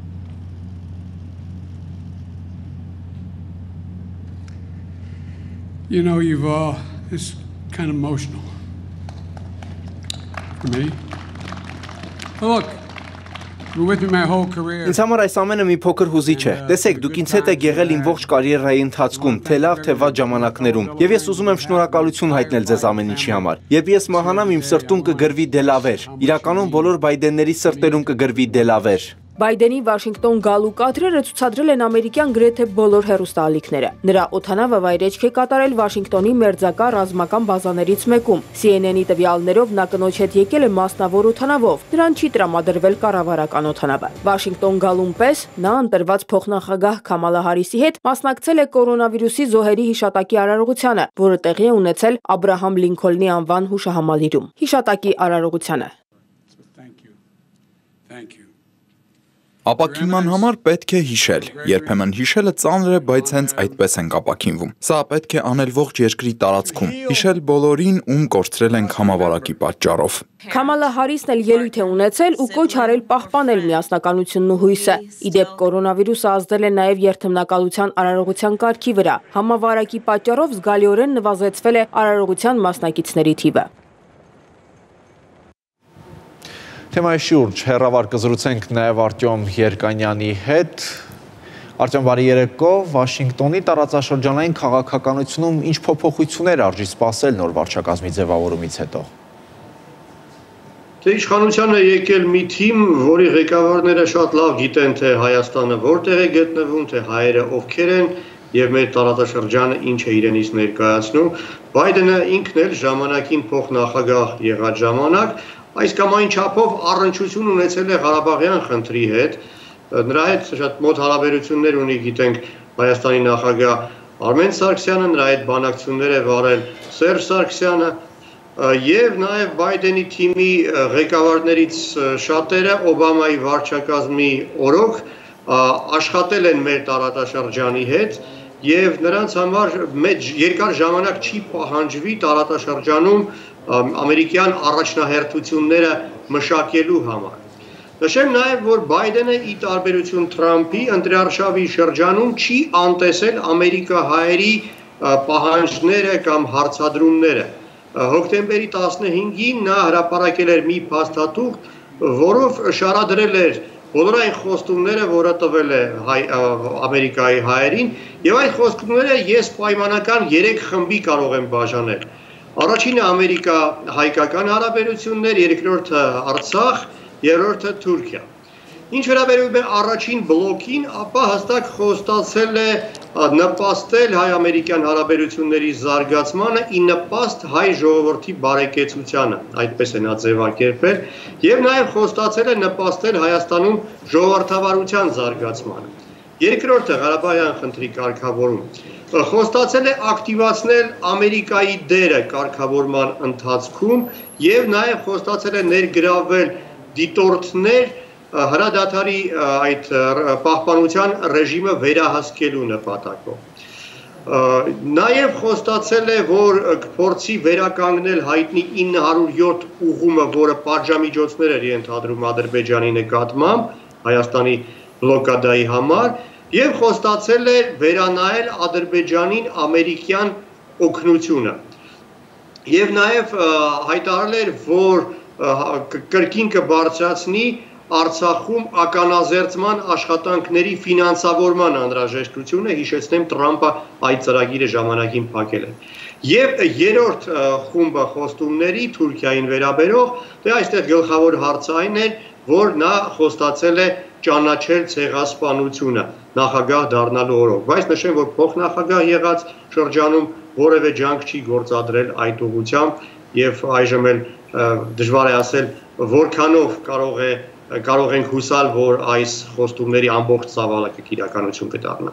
you know, you've all, it's kind of emotional for me. Look, you're with me my whole career. Ինձ համար այս ամենը մի փոքր հուզիչ է։ Տեսեք, դուք ինձ հետ եք եղել իմ ողջ կարիերայի ընթացքում, թե լավ, թե վատ ժամանակներում, եւ ես ուզում եմ շնորհակալություն հայտնել ձեզ ամեն ինչի համար։ Երբ ես մահանամ, իմ սրտում կգրվի Դելավեր։ Իրականում բոլոր Բայդենների սրտերում կգրվի Դելավեր։ Բայդենի Վաշինգտոն գալու կադրերը ցուցադրել են ամերիկյան գրեթե բոլոր հեռուստաալիքները։ Նրա օդանավը վայրէջք է կատարել Վաշինգտոնի մերձակա ռազմական բազաներից մեկում։ C N N-ի տվյալներով նա կնոջ հետ եկել է մասնավոր օդանավով։ Նրան չի տրամադրվել կառավարական օդանավը։ Վաշինգտոն գալուն պես նա ընտրված փոխնախագահ Քամալա Հարիսի հետ մասնակցել է կորոնավիրուսի զոհերի հիշատակի արարողությանը, որը տեղի է ունեցել Աբրահամ Լինքոլնի անվան հուշահամալիրում։ Հիշատակի արարողությանը Ապակինման համար պետք է հիշել։ Երբեմն հիշելը ծանր է, բայց հենց այդպես ենք ապակինվում։ Սա պետք է անել ողջ երկրի տարածքում։ Հիշել բոլորին, ում կորցրել ենք համավարակի պատճառով։ Քամալա Հարիսն էլ ելույթ է ունեցել ու կոչ արել պահպանել միասնականությունն ու հույսը։ Իդեպ կորոնավիրուսը ազդել է նաև երթմնակալության արարողության կարգի վրա։ Համավարակի պատճառով զգալիորեն նվազեցվել է արարողության մասնակիցների թիվը։ Թեմայի շուրջ հեռավար կզրուցենք նաև Արտյոմ Երկանյանի հետ։ Արտյոմ, բարի երեկո, Վաշինգտոնի տարածաշրջանային քաղաքականությունում ինչ փոփոխություններ արժի սպասել նոր վարչակազմի ձևավորումից հետո։ Թե իշխանության է եկել մի թիմ, որի ղեկավարները շատ լավ գիտեն, թե Հայաստանը որտեղ է գտնվում, թե հայերը ովքեր են եւ մեր տարածաշրջանը ինչ է իրենից ներկայացնում։ Բայդենը ինքն էլ ժամանակին փոխնախագահ եղած ժամանակ այս կամ այն չափով առնչություն ունեցել է Ղարաբաղյան խնդրի հետ, նրա հետ շատ մոտ հարաբերություններ ունի, գիտենք, Հայաստանի նախագահ Արմեն Սարգսյանը, նրա հետ բանակցություններ է վարել Սերժ Սարգսյանը եւ նաեւ Բայդենի թիմի ղեկավարներից շատերը Օբամայի վարչակազմի օրոք աշխատել են մեր տարածաշրջանի հետ եւ նրանց համար մեծ երկար ժամանակ չի պահանջվի տարածաշրջանում ամերիկյան առաջնահերթությունները մշակելու համար։ Նշեմ նաև, որ Բայդենը ի տարբերություն Թրամփի ընտրարշավի շրջանում չի անտեսել ամերիկահայերի պահանջները կամ հարցադրումները։ Հոկտեմբերի տասնհինգին նա հրապարակել էր մի փաստաթուղթ, որով շարադրել էր բոլոր այն խոստումները, որը տվել է Ամերիկայի հայերին, եւ այդ խոստումները ես պայմանական երեք խմբի կարող եմ բաժանել։ Առաջինը Ամերիկա-հայկական հարաբերություններ, երկրորդը Արցախ, երրորդը Թուրքիա։ Ինչ վերաբերում է առաջին բլոկին, ապա հստակ խոստացել է նպաստել հայ-ամերիկյան հարաբերությունների զարգացմանը ի նպաստ հայ ժողովրդի բարեկեցությանը, այդպես է նա ձևակերպել, եւ նաեւ խոստացել է նպաստել Հայաստանում ժողովրդավարության զարգացմանը։ Երկրորդը Ղարաբաղյան խնդրի կարգավորում։ Խոստացել է ակտիվացնել Ամերիկայի դերը կարգավորման ընթացքում եւ նաեւ խոստացել է ներգրավել դիտորդներ հրադադարի այդ պահպանության ռեժիմը վերահսկելու նպատակով։ Նաեւ խոստացել է, որ կփորձի վերականգնել հայտնի ինը հարյուր յոթ ուղումը, որը պատժամիջոցներ էր ենթադրում Ադրբեջանի նկատմամբ Հայաստանի բլոկադայի համար, եւ խոստացել է վերանայել Ադրբեջանին ամերիկյան օգնությունը։ Եվ նաեւ հայտարարել էր, որ կրկին կբարձրացնի Արցախում ականազերծման աշխատանքների ֆինանսավորման անհրաժեշտությունը, հիշեցնեմ, Տրամփը այդ ծրագիրը ժամանակին փակել է։ Եվ երրորդ խումբը խոստումների Թուրքիային վերաբերող, դե այստեղ գլխավոր հարցը այն է, որ նա խոստացել է ճանաչել ցեղասպանությունը նախագահ դառնալու օրոք, բայց նշեմ, որ փոխնախագահ եղած շրջանում որևէ ջանք չի գործադրել այդ ուղղությամբ եւ այժմ էլ դժվար է ասել որքանով կարող է կարող ենք հուսալ, որ այս խոստումների ամբողջ ծավալը կիրականություն կդառնա։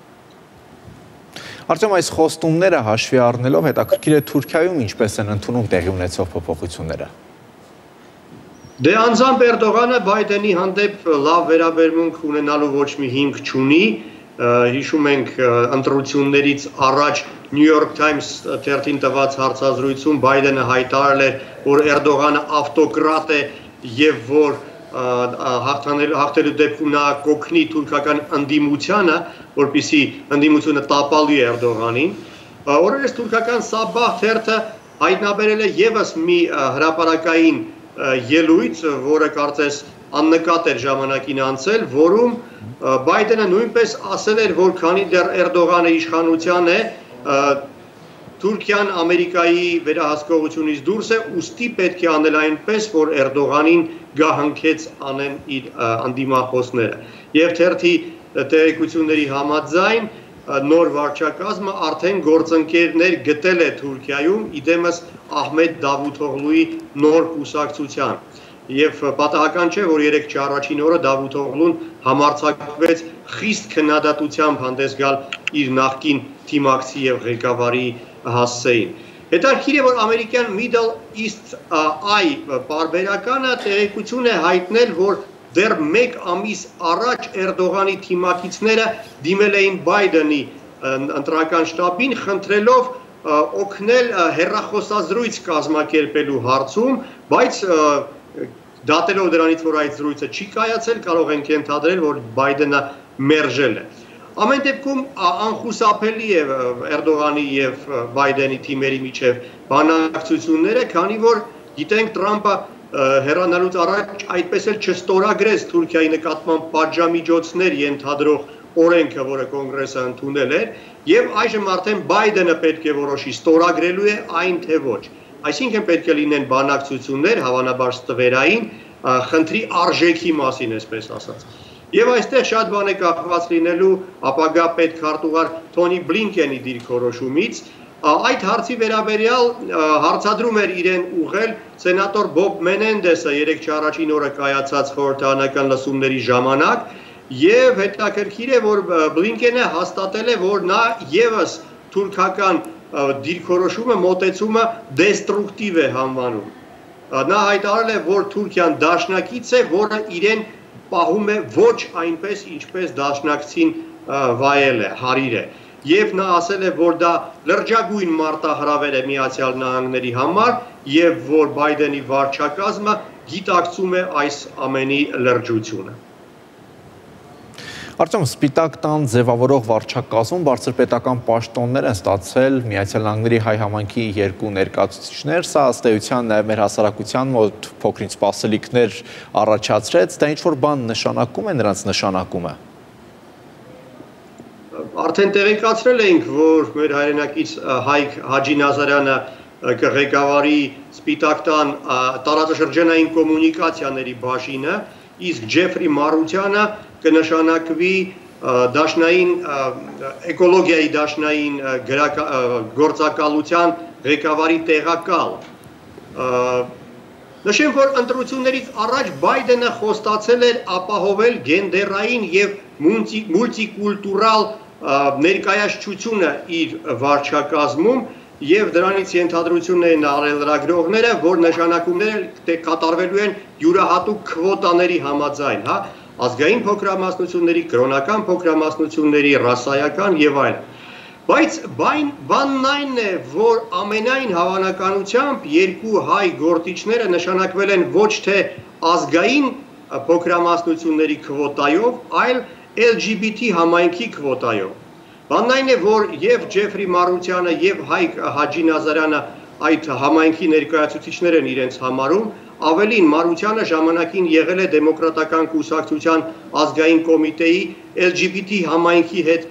Արտյոմ, այս խոստումները հաշվի առնելով հետաքրքիր է Թուրքիայում ինչպես են ընդունում տեղի ունեցող փոփոխությունները։ Դե անձամբ Էրդողանը Բայդենի հանդեպ լավ վերաբերմունք ունենալու ոչ մի հիմք չունի, հիշում ենք ընտրություններից առաջ New York Times թերթին տված հարցազրույցում Բայդենը հայտարարել էր, որ Էրդողանը ավտոկրատ է եւ որ հաղթելու դեպքում նա կօգնի թուրքական ընդդիմությանը, որպեսզի ընդդիմությունը տապալի Էրդողանին։ Օրերս թուրքական Սաբահ թերթը հայտնաբերել է եւս մի հրապարակային ելույթ, որը կարծես աննկատ էր ժամանակին անցել, որում Բայդենը նույնպես ասել էր, որ քանի դեռ Էրդողանը իշխանության է, Թուրքիան Ամերիկայի վերահսկողությունից դուրս է, ուստի պետք է անել այնպես, որ Էրդողանին գահանքեց անեն իր անդիմախոսները։ Եվ թերթի տեղեկությունների համաձայն նոր վարչակազմը արդեն գործընկերներ գտել է Թուրքիայում, իդեմս Ահմեդ Դավութօղլուի նոր կուսակցության։ Եվ պատահական չէ, որ երեքշաբթի առաջին օրը Դավութօղլուն համարձակվեց խիստ քննադատությամբ հանդես գալ իր նախկին թիմակցի եւ ղեկավարի հասցեին։ Հետաքրքիր է, որ ամերիկյան Middle East Eye պարբերականը տեղեկություն է հայտնել, որ դեռ մեկ ամիս առաջ Էրդողանի թիմակիցները դիմել էին Բայդենի ընտրական շտաբին, խնդրելով օգնել հեռախոսազրույց կազմակերպելու հարցում, բայց դատելով դրանից, որ այդ զրույցը չի կայացել, կարող ենք ենթադրել, որ Բայդենը մերժել է։ Ամեն դեպքում անխուսափելի է Էրդողանի եւ Բայդենի թիմերի միջև բանակցությունները, քանի որ գիտենք Տրամպը հեռանալուց առաջ այդպես էլ չստորագրեց Թուրքիայի նկատմամբ պատժամիջոցներ ենթադրող օրենքը, որը կոնգրեսը ընդունել էր, եւ այժմ արդեն Բայդենը պետք է որոշի ստորագրելու է այն թե ոչ։ Այսինքն պետք է լինեն բանակցություններ, հավանաբար ստվերային, խնդրի արժեքի մասին, այսպես ասած։ Եվ այստեղ շատ բան է կախված լինելու ապագա պետքարտուղար Թոնի Բլինկենի դիրքորոշումից։ Այդ հարցի վերաբերյալ հարցադրում էր իրեն ուղղել սենատոր Բոբ Մենենդեսը երեքշաբթի առաջին օրը կայացած խորհրդարանական լսումների ժամանակ, եւ հետաքրքիր է, որ Բլինկենը հաստատել է, որ նա եւս թուրքական դիրքորոշումը մոտեցումը դեստրուկտիվ է համարում։ Նա հայտարարել է, որ Թուրքիան դաշնակից է, որը իրեն պահում է ոչ այնպես, ինչպես դաշնակցին վայել է, հարիր է։ Եվ նա ասել է, որ դա լրջագույն մարտահրավեր է Միացյալ Նահանգների համար եւ որ Բայդենի վարչակազմը գիտակցում է այս ամենի լրջությունը։ Արտեմ, Սպիտակ տան ձևավորող վարչակազմում բարձրպետական պաշտոններ են ստացել Միացյալ Նահանգների հայ համայնքի երկու ներկայացուցիչներ, սա ըստ էության նաև մեր հասարակության մոտ փոքրինչ սպասելիքներ առաջացրեց, դա ինչ-որ բան նշանակում է նրանց նշանակումը։ Արդեն տեղեկացրել էինք, որ մեր հայրենակից Հայկ Հաջի Նազարյանը կղեկավարի Սպիտակ տան տարածաշրջանային կոմունիկացիաների բաժինը, իսկ Ջեֆրի Մարությանը կնշանակվի դաշնային էկոլոգիայի դաշնային գործակալության ղեկավարի տեղակալ։ Նշեմ, որ ընտրություններից առաջ Բայդենը խոստացել էր ապահովել գենդերային եւ մուլտիկուլտուրալ ներկայացությունը իր վարչակազմում եւ դրանից ենթադրություններ են արել լրագրողները, որ նշանակումները կատարվելու են յուրահատուկ քվոտաների համաձայն, հա, ազգային փոքրամասնությունների, կրոնական փոքրամասնությունների, ռասայական եւ այլն։ Բայց բանն այն է, որ ամենայն հավանականությամբ երկու հայ գործիչները նշանակվել են ոչ թե ազգային փոքրամասնությունների քվոտայով, այլ L G B T համայնքի քվոտայով։ Բանն այն է, որ եւ Ջեֆրի Մարությանը եւ Հայկ Հաջի Նազարյանը այդ համայնքի ներկայացուցիչներ են իրենց համարում, ավելին Մարությանը ժամանակին եղել է դեմոկրատական կուսակցության ազգային կոմիտեի L G B T համայնքի հետ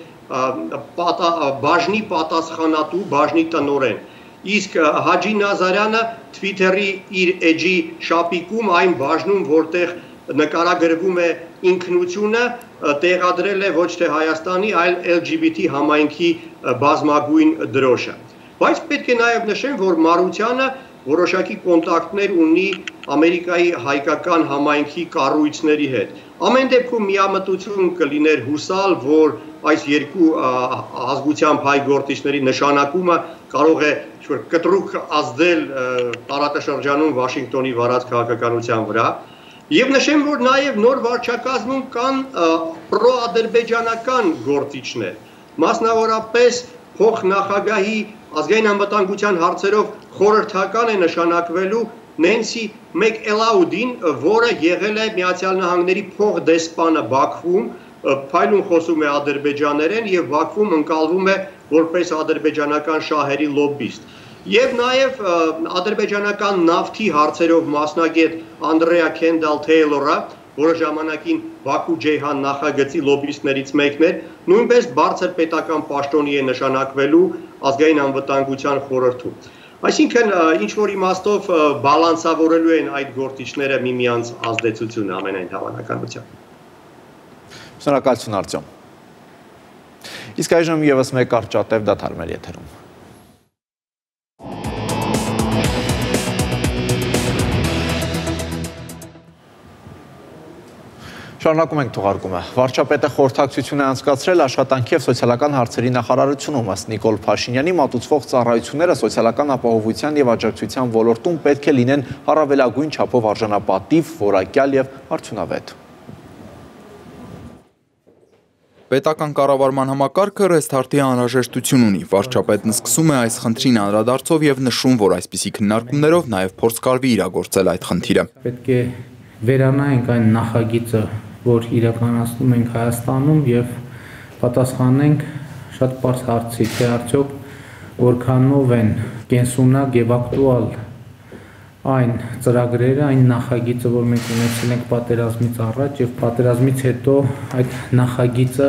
բաժնի պատասխանատու, բաժնի տնօրեն։ Իսկ Հաջի Նազարյանը Twitter-ի իր էջի շապիկում այն բաժնում, որտեղ նկարագրվում է ինքնությունը, տեղադրել է ոչ թե Հայաստանի, այլ L G B T համայնքի բազմագույն դրոշը։ Բայց պետք է նաև նշեմ, որ Մարությանը որոշակի կոնտակտներ ունի Ամերիկայի հայկական համայնքի կառույցների հետ։ Ամեն դեպքում միամտություն կլիներ հուսալ, որ այս երկու ազգությամբ հայ գործիչների նշանակումը կարող է կտրուկ ազդել տարածաշրջանում Վաշինգտոնի վարած քաղաքականության վրա։ Եվ նշեմ, որ նաև նոր վարչակազմում կան պրոադրբեջանական գործիչներ, մասնավորապես փոխնախագահի ազգային անվտանգության հարցերով խորհրդական է նշանակվելու Նենսի Մեկէլաուդին, որը եղել է Միացյալ Նահանգների փոխդեսպանը Բաքվում, փայլուն խոսում է ադրբեջաներեն եւ Բաքվում ընկալվում է որպես ադրբեջանական շահերի լոբբիստ։ Եվ նաև ադրբեջանական նավթի հարցերով մասնագետ Անդրեա Քենդալ Թեյլորը, որը ժամանակին Բաքու-Ջեյհան նախագծի լոբբիստներից մեկն էր, նույնպես բարձր պետական պաշտոնի է նշանակվելու ազգային անվտանգության խորհրդում։ Այսինքն ինչ որ իմաստով բալանսավորելու են այդ գործիչները միմյանց ազդեցությունը ամենայն հավանականությամբ։ Շնորհակալություն Արտյոմ։ Իսկ այժմ եւս մեկ կարճատև դադար մեր եթերում։ Շարունակում ենք թողարկումը։ Վարչապետը խորհրդակցություն է անցկացրել աշխատանքի և սոցիալական հարցերի նախարարությունում, ըստ Նիկոլ Փաշինյանի մատուցվող ծառայությունները սոցիալական ապահովության և աջակցության ոլորտում պետք է լինեն առավելագույն չափով արժանապատիվ, որակյալ և արդյունավետ։ Պետական կառավարման համակարգը ռեստարտի անհրաժեշտություն ունի։ Վարչապետն սկսում է այս խնդրին անդրադարձով և նշում, որ այսպիսի քննարկումներով նաև փորձ կարվի իրագործել այդ խնդիրը։ Պետք է վերանայենք այն նախագիծը, որ իրականացնում ենք Հայաստանում և պատասխանենք շատ պարզ հարցի, թե արդյոք որքանով են կենսունակ և ակտուալ այն ծրագրերը, այն նախագիծը, որ մենք ունեցել ենք պատերազմից առաջ և պատերազմից հետո այդ նախագիծը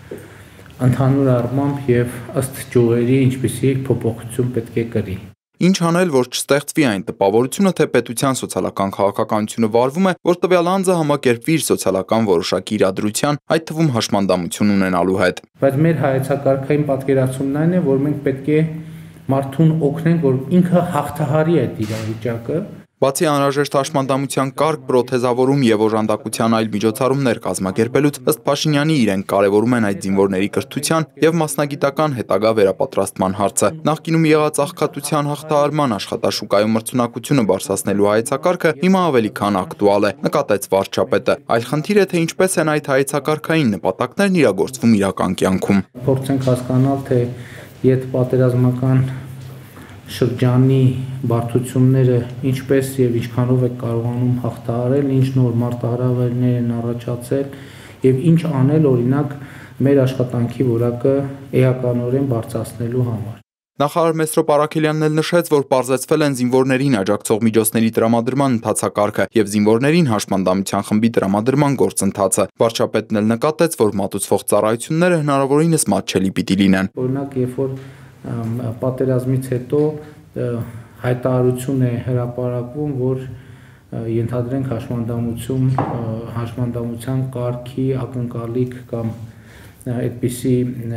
ընդհանուր առմամբ և ըստ ճյուղերի ինչպիսի փոփոխություն պետք է կրի։ Ինչ անել, որ չստեղծվի այն տպավորությունը, թե պետության սոցիալական քաղաքականությունը վարվում է, որ տվյալ անձը համակերպվի իր սոցիալական որոշակի իրադրության, այդ թվում հաշմանդամություն ունենալու հետ։ Բայց մեր հայեցակարգային պատկերացումն այն է, որ մենք պետք է մարդուն օգնենք, որ ինքը հաղթահարի այդ իրավիճակը։ Բացի անհրաժեշտ հաշմանդամության կարգ, պրոթեզավորում և օժանդակության այլ միջոցառումներ կազմակերպելուց, ըստ Փաշինյանի իրենք կարևորում են այդ զինվորների կրթության և մասնագիտական հետագա վերապատրաստման հարցը։ Նախկինում եղած աղքատության հաղթահարման աշխատաշուկայում մրցունակությունը բարձրացնելու հայեցակարգը հիմա ավելի քան ակտուալ է, նկատեց վարչապետը։ Այլ խնդիր է, թե ինչպես են այդ հայեցակարգային նպատակներն իրագործվում իրական կյանքում։ Փորձենք հասկանալ, թե յետպատերազմական շրջանի բարդությունները ինչպես և ինչքանով է կարողանում հաղթահարել, ինչ նոր մարտահրավերներ են առաջացել և ինչ անել օրինակ մեր աշխատանքի որակը էականորեն բարձրացնելու համար։ Նախարար Մեսրոպ Առաքելյանն էլ նշեց, որ պարզեցվել են զինվորներին աջակցող միջոցների տրամադրման ընթացակարգը և զինվորներին հաշմանդամության խմբի տրամադրման գործընթացը։ Վարչապետն էլ նկատեց, որ մատուցվող ծառայությունները հնարավորինս մատչելի պիտի լինեն։ Օրինակ, երբ որ պատերազմից հետո հայտարարություն է հրապարակվում, որ ենթադրենք հաշմանդամություն, հաշմանդամության կարգի ակնկալիք կամ այդպիսի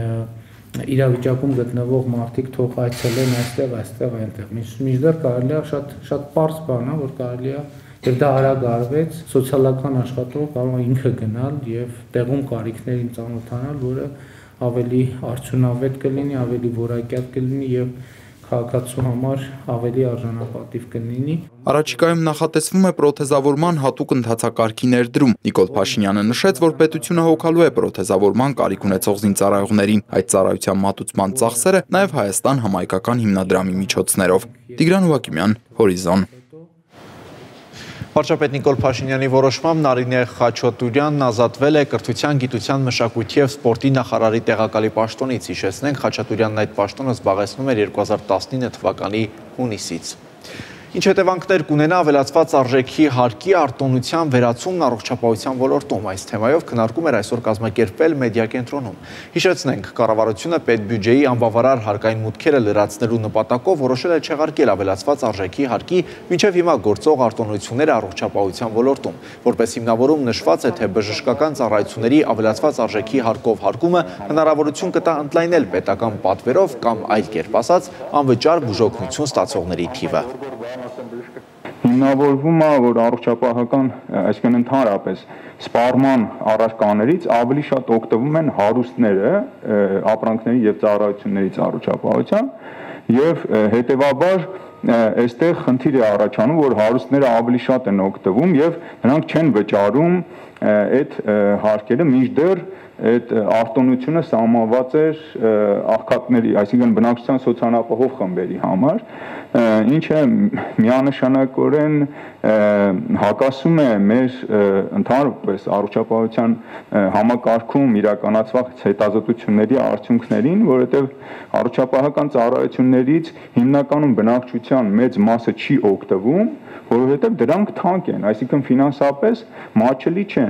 իրավիճակում գտնվող մարդիկ թող այցելեն այստեղ, այստեղ, այնտեղ։ Մինչդեռ կարելի է շատ շատ պարզ բան է, որ կարելի է, եւ դա արագ արվեց, սոցիալական աշխատող կարող է ինքը գնալ եւ տեղում կարիքներին ծանոթանալ, որը ավելի արդյունավետ կլինի, ավելի որակյալ կլինի եւ քաղաքացու համար ավելի արժանապատիվ կլինի։ Առաջիկայում նախատեսվում է պրոթեզավորման հատուկ ընթացակարգի ներդրում։ Նիկոլ Փաշինյանը նշեց, որ պետությունը հոգալու է պրոթեզավորման կարիք ունեցող զինծառայողներին, այդ ծառայության մատուցման ծախսերը նաև Հայաստան համայնքական հիմնադրամի միջոցներով։ Տիգրան Ուղակիմյան, Հորիզոն։ Վարչապետ Նիկոլ Փաշինյանի որոշմամբ Նարինե Խաչատուրյանն ազատվել է կրթության, գիտության, մշակույթի և սպորտի նախարարի տեղակալի պաշտոնից։ Հիշեցնենք, Խաչատուրյանն այդ պաշտոնը զբաղեցնում էր երկու հազար տասնինը թվականի հունիսից։ Ինչ հետևանքներ կունենա ավելացված արժեքի հարկի արտոնության վերացումն առողջապահության ոլորտում։ Այս թեմայով քննարկում էր այսօր կազմակերպվել մեդիա կենտրոնում։ Հիշեցնենք, կառավարությունը պետբյուջեի անբավարար հարկային մուտքերը լրացնելու նպատակով որոշել է չեղարկել ավելացված արժեքի հարկի մինչև հիմա գործող արտոնությունները առողջապահության ոլորտում։ Որպես հիմնավորում նշված է, թե բժշկական ծառայությունների ավելացված արժեքի հարկով հարկումը հնարավորություն կտա ընդլայնել պետական պատվերով կամ այլ կերպ ասած անվճար բուժօգնություն ստացողների թիվը։ Հիմնավորվում է, որ առողջապահական, այսինքն ընդհանրապես սպառման առարկաներից ավելի շատ օգտվում են հարուստները ապրանքների եւ ծառայությունների առողջապահության եւ հետեւաբար այստեղ խնդիր է առաջանում, որ հարուստները ավելի շատ են օգտվում եւ նրանք չեն վճարում այդ հարկերը, մինչդեռ այդ արտոնությունը սահմանված էր աղքատների, այսինքն բնակչության սոցիալապահով խմբերի համար, ինչը միանշանակորեն հակասում է մեր ընդհանրապես առողջապահության համակարգում իրականացված հետազոտությունների արդյունքներին, որովհետև առողջապահական ծառայություններից հիմնականում բնակչության մեծ մասը չի օգտվում, որովհետև դրանք թանկ են, այսինքն ֆինանսապես մատչելի չեն։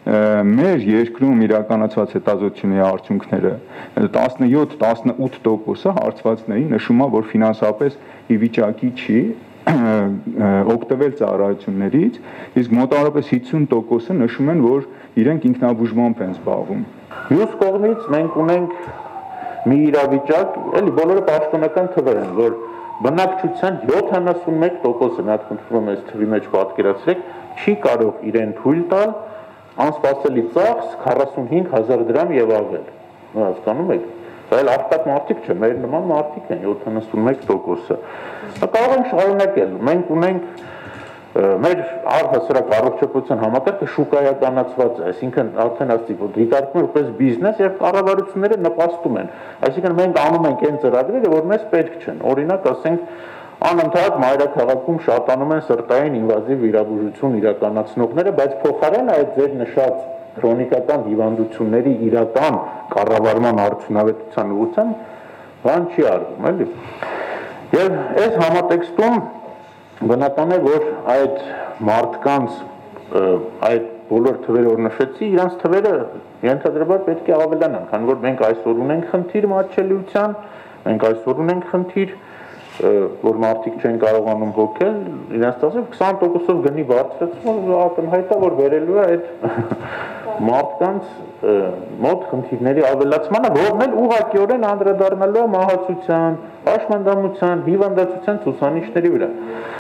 մեր երկրում իրականացված հետազոտությունների արդյունքները տասնյոթ տասնութ տոկոսը հարցվածների նշում է, որ ֆինանսապես ի վիճակի չի օգտվել ծառայություններից, իսկ մոտավորապես հիսուն տոկոսը նշում են, որ իրենք ինքնաբուժմամբ են զբաղվում։ Մյուս կողմից մենք ունենք մի իրավիճակ, էլի բոլորը պաշտոնական թվեր են, որ բնակչության յոթանասունմեկ տոկոսը նա խնդրում եմ այս թվի մեջ պատկերացրեք, չի կարող իրեն թույլ տալ անսպասելի ծախս քառասունհինգ հազար դրամ եւ ավել։ Հասկանում եք։ Դա էլ արտակ մարդիկ չէ, մեր նման մարդիկ են յոթանասունմեկ տոկոսը։ Կարող ենք շարունակել։ Մենք ունենք մեր առհասարակ առողջապահության համակարգը շուկայականացված է, այսինքն արդեն ասեցիք, որ դիտարկվում է որպես բիզնես եւ կառավարությունները նպաստում են։ Այսինքն մենք անում ենք այն ծրագրերը, որ մեզ պետք չեն։ Օրինակ, ասենք, անընդհատ մայրաքաղաքում շատանում են սրտային ինվազիվ վիրաբուժություն իրականացնողները, բայց փոխարեն այդ ձեր նշած քրոնիկական հիվանդությունների իրական կառավարման արդյունավետության ուղղությամբ բան չի արվում, էլի։ Եվ այս համատեքստում բնական է, որ այդ մարդկանց այդ բոլոր թվերը որ նշեցի, իրանց թվերը ենթադրաբար պետք է ավելանան, քանի որ մենք այսօր ունենք խնդիր մատչելիության, մենք այսօր ունենք խնդիր որ մարդիկ չեն կարողանում հոգել, իրենց տասը քսան տոկոսով գնի բարձրացումը ակնհայտ է, որ վերելու է այդ մարդկանց մոտ խնդիրների ավելացմանը, որն էլ ուղղակիորեն անդրադառնալու է մահացության, պաշտպանության, հիվանդացության ցուցանիշների վրա։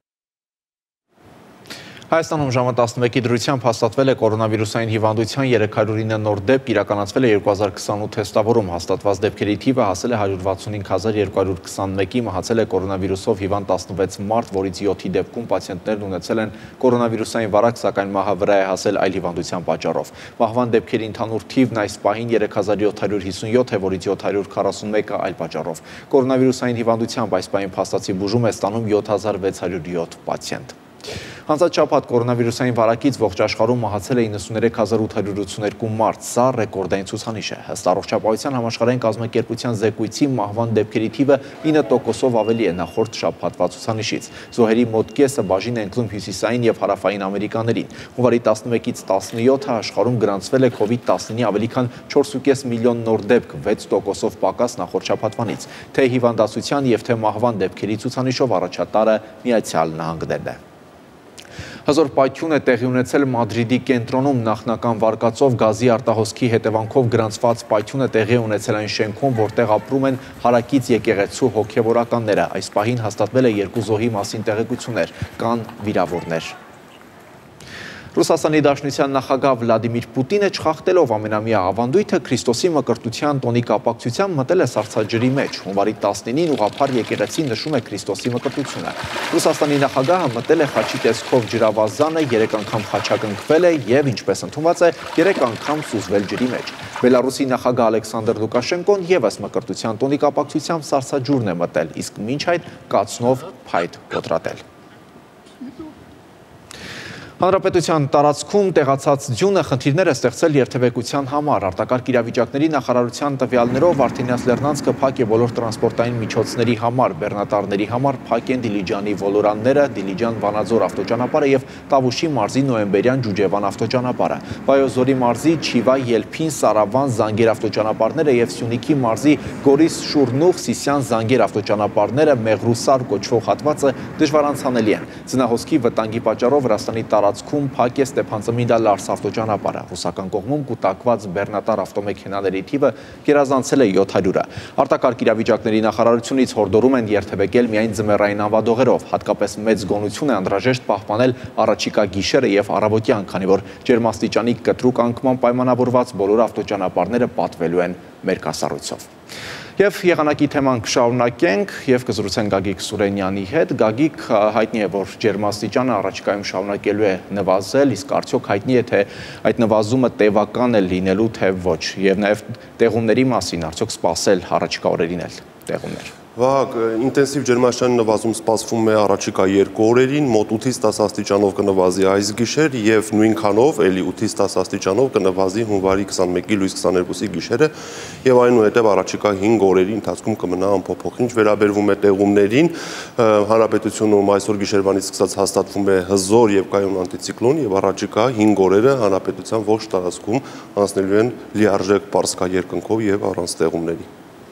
Հայաստանում ժամը տասնմեկի դրությամբ հաստատվել է կորոնավիրուսային հիվանդության երեք հարյուր ինը նոր դեպք, իրականացվել է երկու հազար քսանութ թեստավորում, հաստատված դեպքերի թիվը հասել է հարյուր վաթսունհինգ հազար երկու հարյուր քսանմեկի, մահացել է կորոնավիրուսով հիվանդ տասնվեց մարդ, որից յոթի դեպքում պացիենտներն ունեցել են կորոնավիրուսային վարակ, սակայն մահը վրա է հասել այլ հիվանդության պատճառով։ Մահվան դեպքերի ընդհանուր թիվն այս պահին երեք հազար յոթ հարյուր հիսունյոթ է, որից յոթ հարյուր քառասունմեկը այլ պատճառով։ Կորոնավիրուսային հիվանդությամբ այս պահին փաստացի բուժում է ստանում յոթ հազար վեց հարյուր յոթ պացիենտ։ Անցած շաբաթ կորոնավիրուսային վարակից ողջ աշխարհում մահացել է իննսուններեք հազար ութ հարյուր ութսուներկու մարդ, սա ռեկորդային ցուցանիշ է։ Ըստ Առողջապահության համաշխարհային կազմակերպության զեկույցի մահվան դեպքերի թիվը ինը տոկոսով ավելի է նախորդ շաբաթվա ցուցանիշից։ Զոհերի մոտ կեսը բաժին է ընկնում հյուսիսային եւ հարավային Ամերիկաներին։ Հունվարի տասնմեկից տասնյոթը աշխարհում գրանցվել է քովիդ տասնինի ավելի քան չորս ու կես միլիոն նոր դեպք, վեց տոկոսով պակաս նախորդ շաբաթվանից։ Թե հիվանդացության եւ թե մահվան դեպքերի ցուցանիշով առաջատարը Միացյալ Նահանգներն է։ Հզոր պայթյուն է տեղի ունեցել Մադրիդի կենտրոնում նախնական վարկածով գազի արտահոսքի հետևանքով գրանցված պայթյուն է տեղի ունեցել այն շենքում, որտեղ ապրում են հարակից եկեղեցու հոգևորականները։ Այս պահին հաստատվել է երկու զոհի մասին տեղեկություններ, կան վիրավորներ։ Ռուսաստանի Դաշնության նախագահ Վլադիմիր Պուտինը չխախտելով ամենամյա ավանդույթը Քրիստոսի մկրտության տոնի կապակցությամբ մտել է սառցաջրի մեջ։ Հունվարի տասնինին ուղղափառ եկեղեցին նշում է Քրիստոսի մկրտությունը։ Ռուսաստանի նախագահը մտել է խաչի տեսքով ջրավազանը, երեք անգամ խաչակնքվել է եւ, ինչպես ընդունված է, երեք անգամ սուզվել ջրի մեջ։ Բելարուսի նախագահ Ալեքսանդր Լուկաշենկոն եւս մկրտության տոնի կապակցությամբ սառցաջուրն է մտել, իսկ մինչ այդ կացնով փայտ կոտրատել։ Հանրապետության տարածքում տեղացած ձյունը խնդիրներ է ստեղծել երթևեկության համար։ Արտակարգ իրավիճակների նախարարության տվյալներով Վարդենյաց Լեռնանցքը փակ է բոլոր տրանսպորտային միջոցների համար, բեռնատարների համար փակ են Դիլիջանի Վոլորանները, Դիլիջան-Վանաձոր ավտոճանապարհը եւ Տավուշի մարզի Նոյեմբերյան Ջուջևան ավտոճանապարհը։ Վայոց-Ձորի մարզի Չիվա, Ելփին, Սարավան, Զանգեր ավտոճանապարհները եւ Սյունիքի մարզի Գորիս, Շուրնուղ, Սիսյան, Զանգեր ավտոճանապարհները Մեղրուսար կոչվող հատվածը դժվար անցանելի են։ Ձնահոսքի վտանգի պատճառով Վրաստանի տարածքում փակ է Ստեփանցմինդա-Լարս ավտոճանապարհը։ Ռուսական կողմում կուտակված բեռնատար ավտոմեքենաների թիվը գերազանցել է յոթ հարյուրը։ Արտակարգ իրավիճակների նախարարությունից հորդորում են երթևեկել միայն ձմեռային անվադողերով, հատկապես մեծ գոնություն է անհրաժեշտ պահպանել առաջիկա գիշերը եւ առավոտյան, քանի որ ջերմաստիճանի կտրուկ անկման պայմանավորված բոլոր ավտոճանապարհները պատվելու են մերկասառույցով։ Եվ եղանակի թեման կշարունակենք եւ կզրուցենք Գագիկ Սուրենյանի հետ։ Գագիկ, հայտնի է, որ ջերմաստիճանը առաջիկայում շարունակելու է նվազել, իսկ արդյոք հայտնի է, թե այդ նվազումը տևական է լինելու, թե ոչ, եւ նաեւ տեղումների մասին արդյոք սպասել առաջիկա օրերին էլ տեղումներ։ Վահագ, ինտենսիվ ջերմաստիճանի նվազում սպասվում է առաջիկա երկու օրերին, մոտ ութից տասը աստիճանով կնվազի այս գիշեր եւ նույնքանով էլի ութից տասը աստիճանով կնվազի հունվարի քսանմեկի լույս քսաներկուսի գիշերը եւ այնուհետեւ առաջիկա հինգ օրերի ընթացքում կմնա անփոփոխ։ Ինչ վերաբերվում է տեղումներին, հանրապետությունում այսօր գիշերվանից սկսած հաստատվում է հզոր եւ կայուն անտիցիկլոն եւ առաջիկա հինգ օրերը հանրապետության ողջ տարածքում անցնելու են լիարժեք պարսկա երկնքով եւ առանց տեղումների։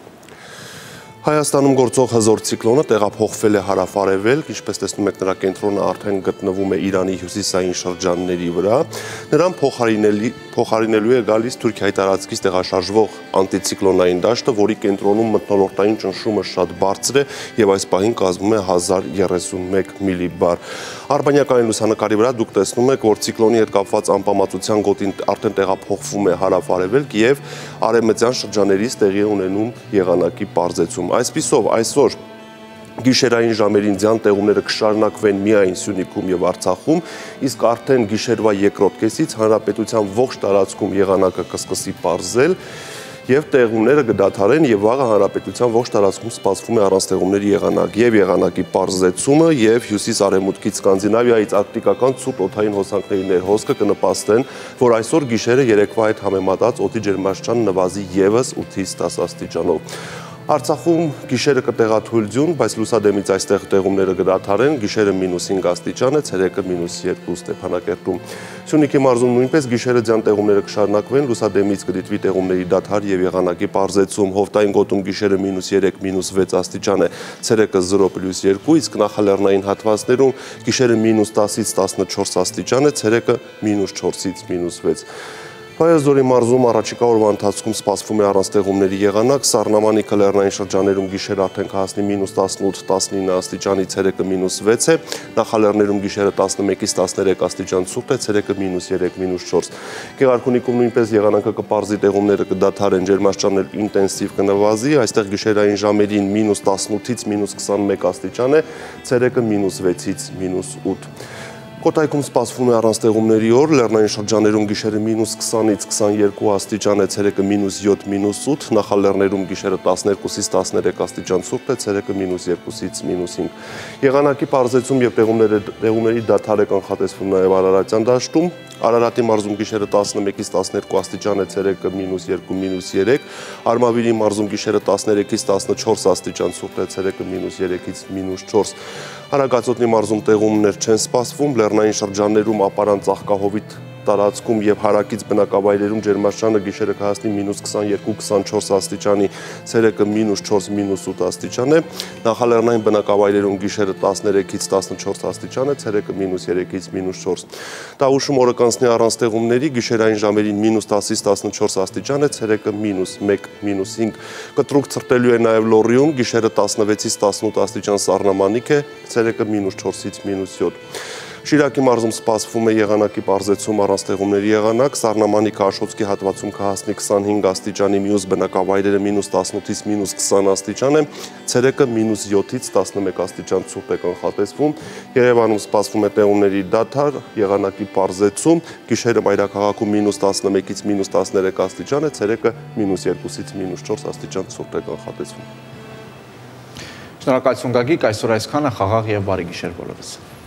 Հայաստանում գործող հզոր ցիկլոնը տեղափոխվել է հարավ-արևելք, ինչպես տեսնում եք նրա կենտրոնը արդեն գտնվում է Իրանի հյուսիսային շրջանների վրա։ Նրան փոխարինելու է գալիս Թուրքիայի տարածքից տեղաշարժվող անտիցիկլոնային դաշտը, որի կենտրոնում մթնոլորտային ճնշումը շատ բարձր է եւ այս պահին կազմում է հազար երեսունմեկ միլիբար։ Արբանյակային լուսանկարի վրա դուք տեսնում եք, որ ցիկլոնի հետ կապված անպամատության գոտին արդեն տեղափոխվում է հարավ-արևելք եւ արևմտյան շրջաններից տեղի ունենում եղանակի պարզեցում։ Այսպիսով այսօր գիշերային ժամերին ձյան տեղումները կշարունակվեն միայն Սյունիքում եւ Արցախում, իսկ արդեն գիշերվա երկրորդ կեսից հանրապետության ողջ տարածքում եղանակը կսկսի պարզել եւ տեղումները կդադարեն եւ վաղը հանրապետության ողջ տարածքում սպասվում է առանց տեղումների եղանակ եւ եղանակի պարզեցումը եւ հյուսիս-արևմուտքից Սկանդինավիայից արկտիկական ցուրտ օդային հոսանքների ներհոսքը կնպաստեն, որ այսօր գիշերը երեկվա հետ համեմատած օդի ջերմաստիճանը նվազի եւս ութից տասը աստիճանով։ Արցախում գիշերը կտեղաթույլ ձյուն, բայց լուսադեմից այստեղ տեղումները կդադարեն, գիշերը մինուս հինգ աստիճան է, ցերեկը մինուս երկու Ստեփանակերտում։ Սյունիքի մարզում նույնպես գիշերը ձյան տեղումները կշարունակվեն, լուսադեմից կդիտվի տեղումների դադար եւ եղանակի պարզեցում, Հովտային գոտում գիշերը մինուս երեք մինուս վեց աստիճան է, ցերեկը զրո պլյուս երկու, իսկ նախալեռնային հատվածներում գիշերը մինուս տասից տասնչորս աստիճան է, ցերեկը մինուս չորսից մինուս վեց։ Վայոց-Ձորի մարզում առաջիկա օրվա ընթացքում սպասվում է առանց տեղումների եղանակ, Սառնամանիքը լեռնային շրջաներում գիշերը արդեն կհասնի մինուս տասնութ տասնինը աստիճանի, ցերեկը մինուս վեց է, նախալեռներում գիշերը տասնմեկից տասներեք աստիճան ցուրտ է, ցերեկը մինուս երեք մինուս չորս։ Գեղարքունիքում նույնպես եղանակը կպարզի, տեղումները կդադարեն, ջերմաստիճանը ինտենսիվ կնվազի, այստեղ գիշերային ժամերին մինուս տասնութից մինուս քսանմեկ աստիճան է, ցերեկը մինուս վեցից մինուս ութ։ Կոտայքում սպասվում է առանց տեղումների օր, լեռնային շրջաներում գիշերը մինուս քսանից քսաներկու աստիճան է, ցերեկը մինուս յոթ մինուս ութ, նախալեռներում գիշերը տասներկուսից տասներեք աստիճան ցուրտ է, ցերեկը մինուս երկուսից մինուս հինգ։ Եղանակի պարզեցում եւ տեղումների դադար է կանխատեսվում նաեւ Արարատյան դաշտում, Արարատի մարզում գիշերը տասնմեկից տասներկու աստիճան է, ցերեկը մինուս երկու մինուս երեք, Արմավիրի մարզում գիշերը տասներեքից տասնչորս աստիճան ցուրտ է, ցերեկը մինուս երեքից մինուս չորս։ Հարագածոտնի մարզում տեղումներ չեն սպասվում, լեռնային շրջաններում ապարան ծաղկահովիտ տարածքում եւ հարակից բնակավայրերում ջերմաստիճանը գիշերը կհասնի մինուս քսաներկու քսանչորս աստիճանի, ցերեկը մինուս չորս մինուս ութ աստիճան է, նախալեռնային բնակավայրերում գիշերը տասներեքից տասնչորս աստիճան է, ցերեկը մինուս երեքից մինուս չորս։ Տավուշում օրը կանցնի առանց տեղումների, գիշերային ժամերին մինուս տասից տասնչորս աստիճան է, ցերեկը մինուս մեկ մինուս հինգ։ Կտրուկ ցրտելու է նաեւ Լոռիում, գիշերը տասնվեցից տասնութ աստիճան Սառնամանիք է, ցերեկը մինուս չորսից մինուս յոթ։ Շիրակի մարզում սպասվում է եղանակի պարզեցում առանց տեղումների եղանակ, Սառնամանիքը Աշոտսկի հատվածում կհասնի քսանհինգ աստիճանի, մյուս բնակավայրերը մինուս տասնութից մինուս քսան աստիճան է, ցերեկը մինուս յոթից տասնմեկ աստիճան ցուրտ է կանխատեսվում, Երևանում սպասվում է տեղումների դադար, եղանակի պարզեցում, գիշերը մայրաքաղաքում մինուս տասնմեկից մինուս տասներեք աստիճան է, ցերեկը մինուս երկուսից մինուս չորս աստիճան ցուրտ է կանխատեսվում։ Շնորհակալություն Գագիկ, այսօր այսքանը, խաղաղ եւ բարի գիշեր բոլորիս։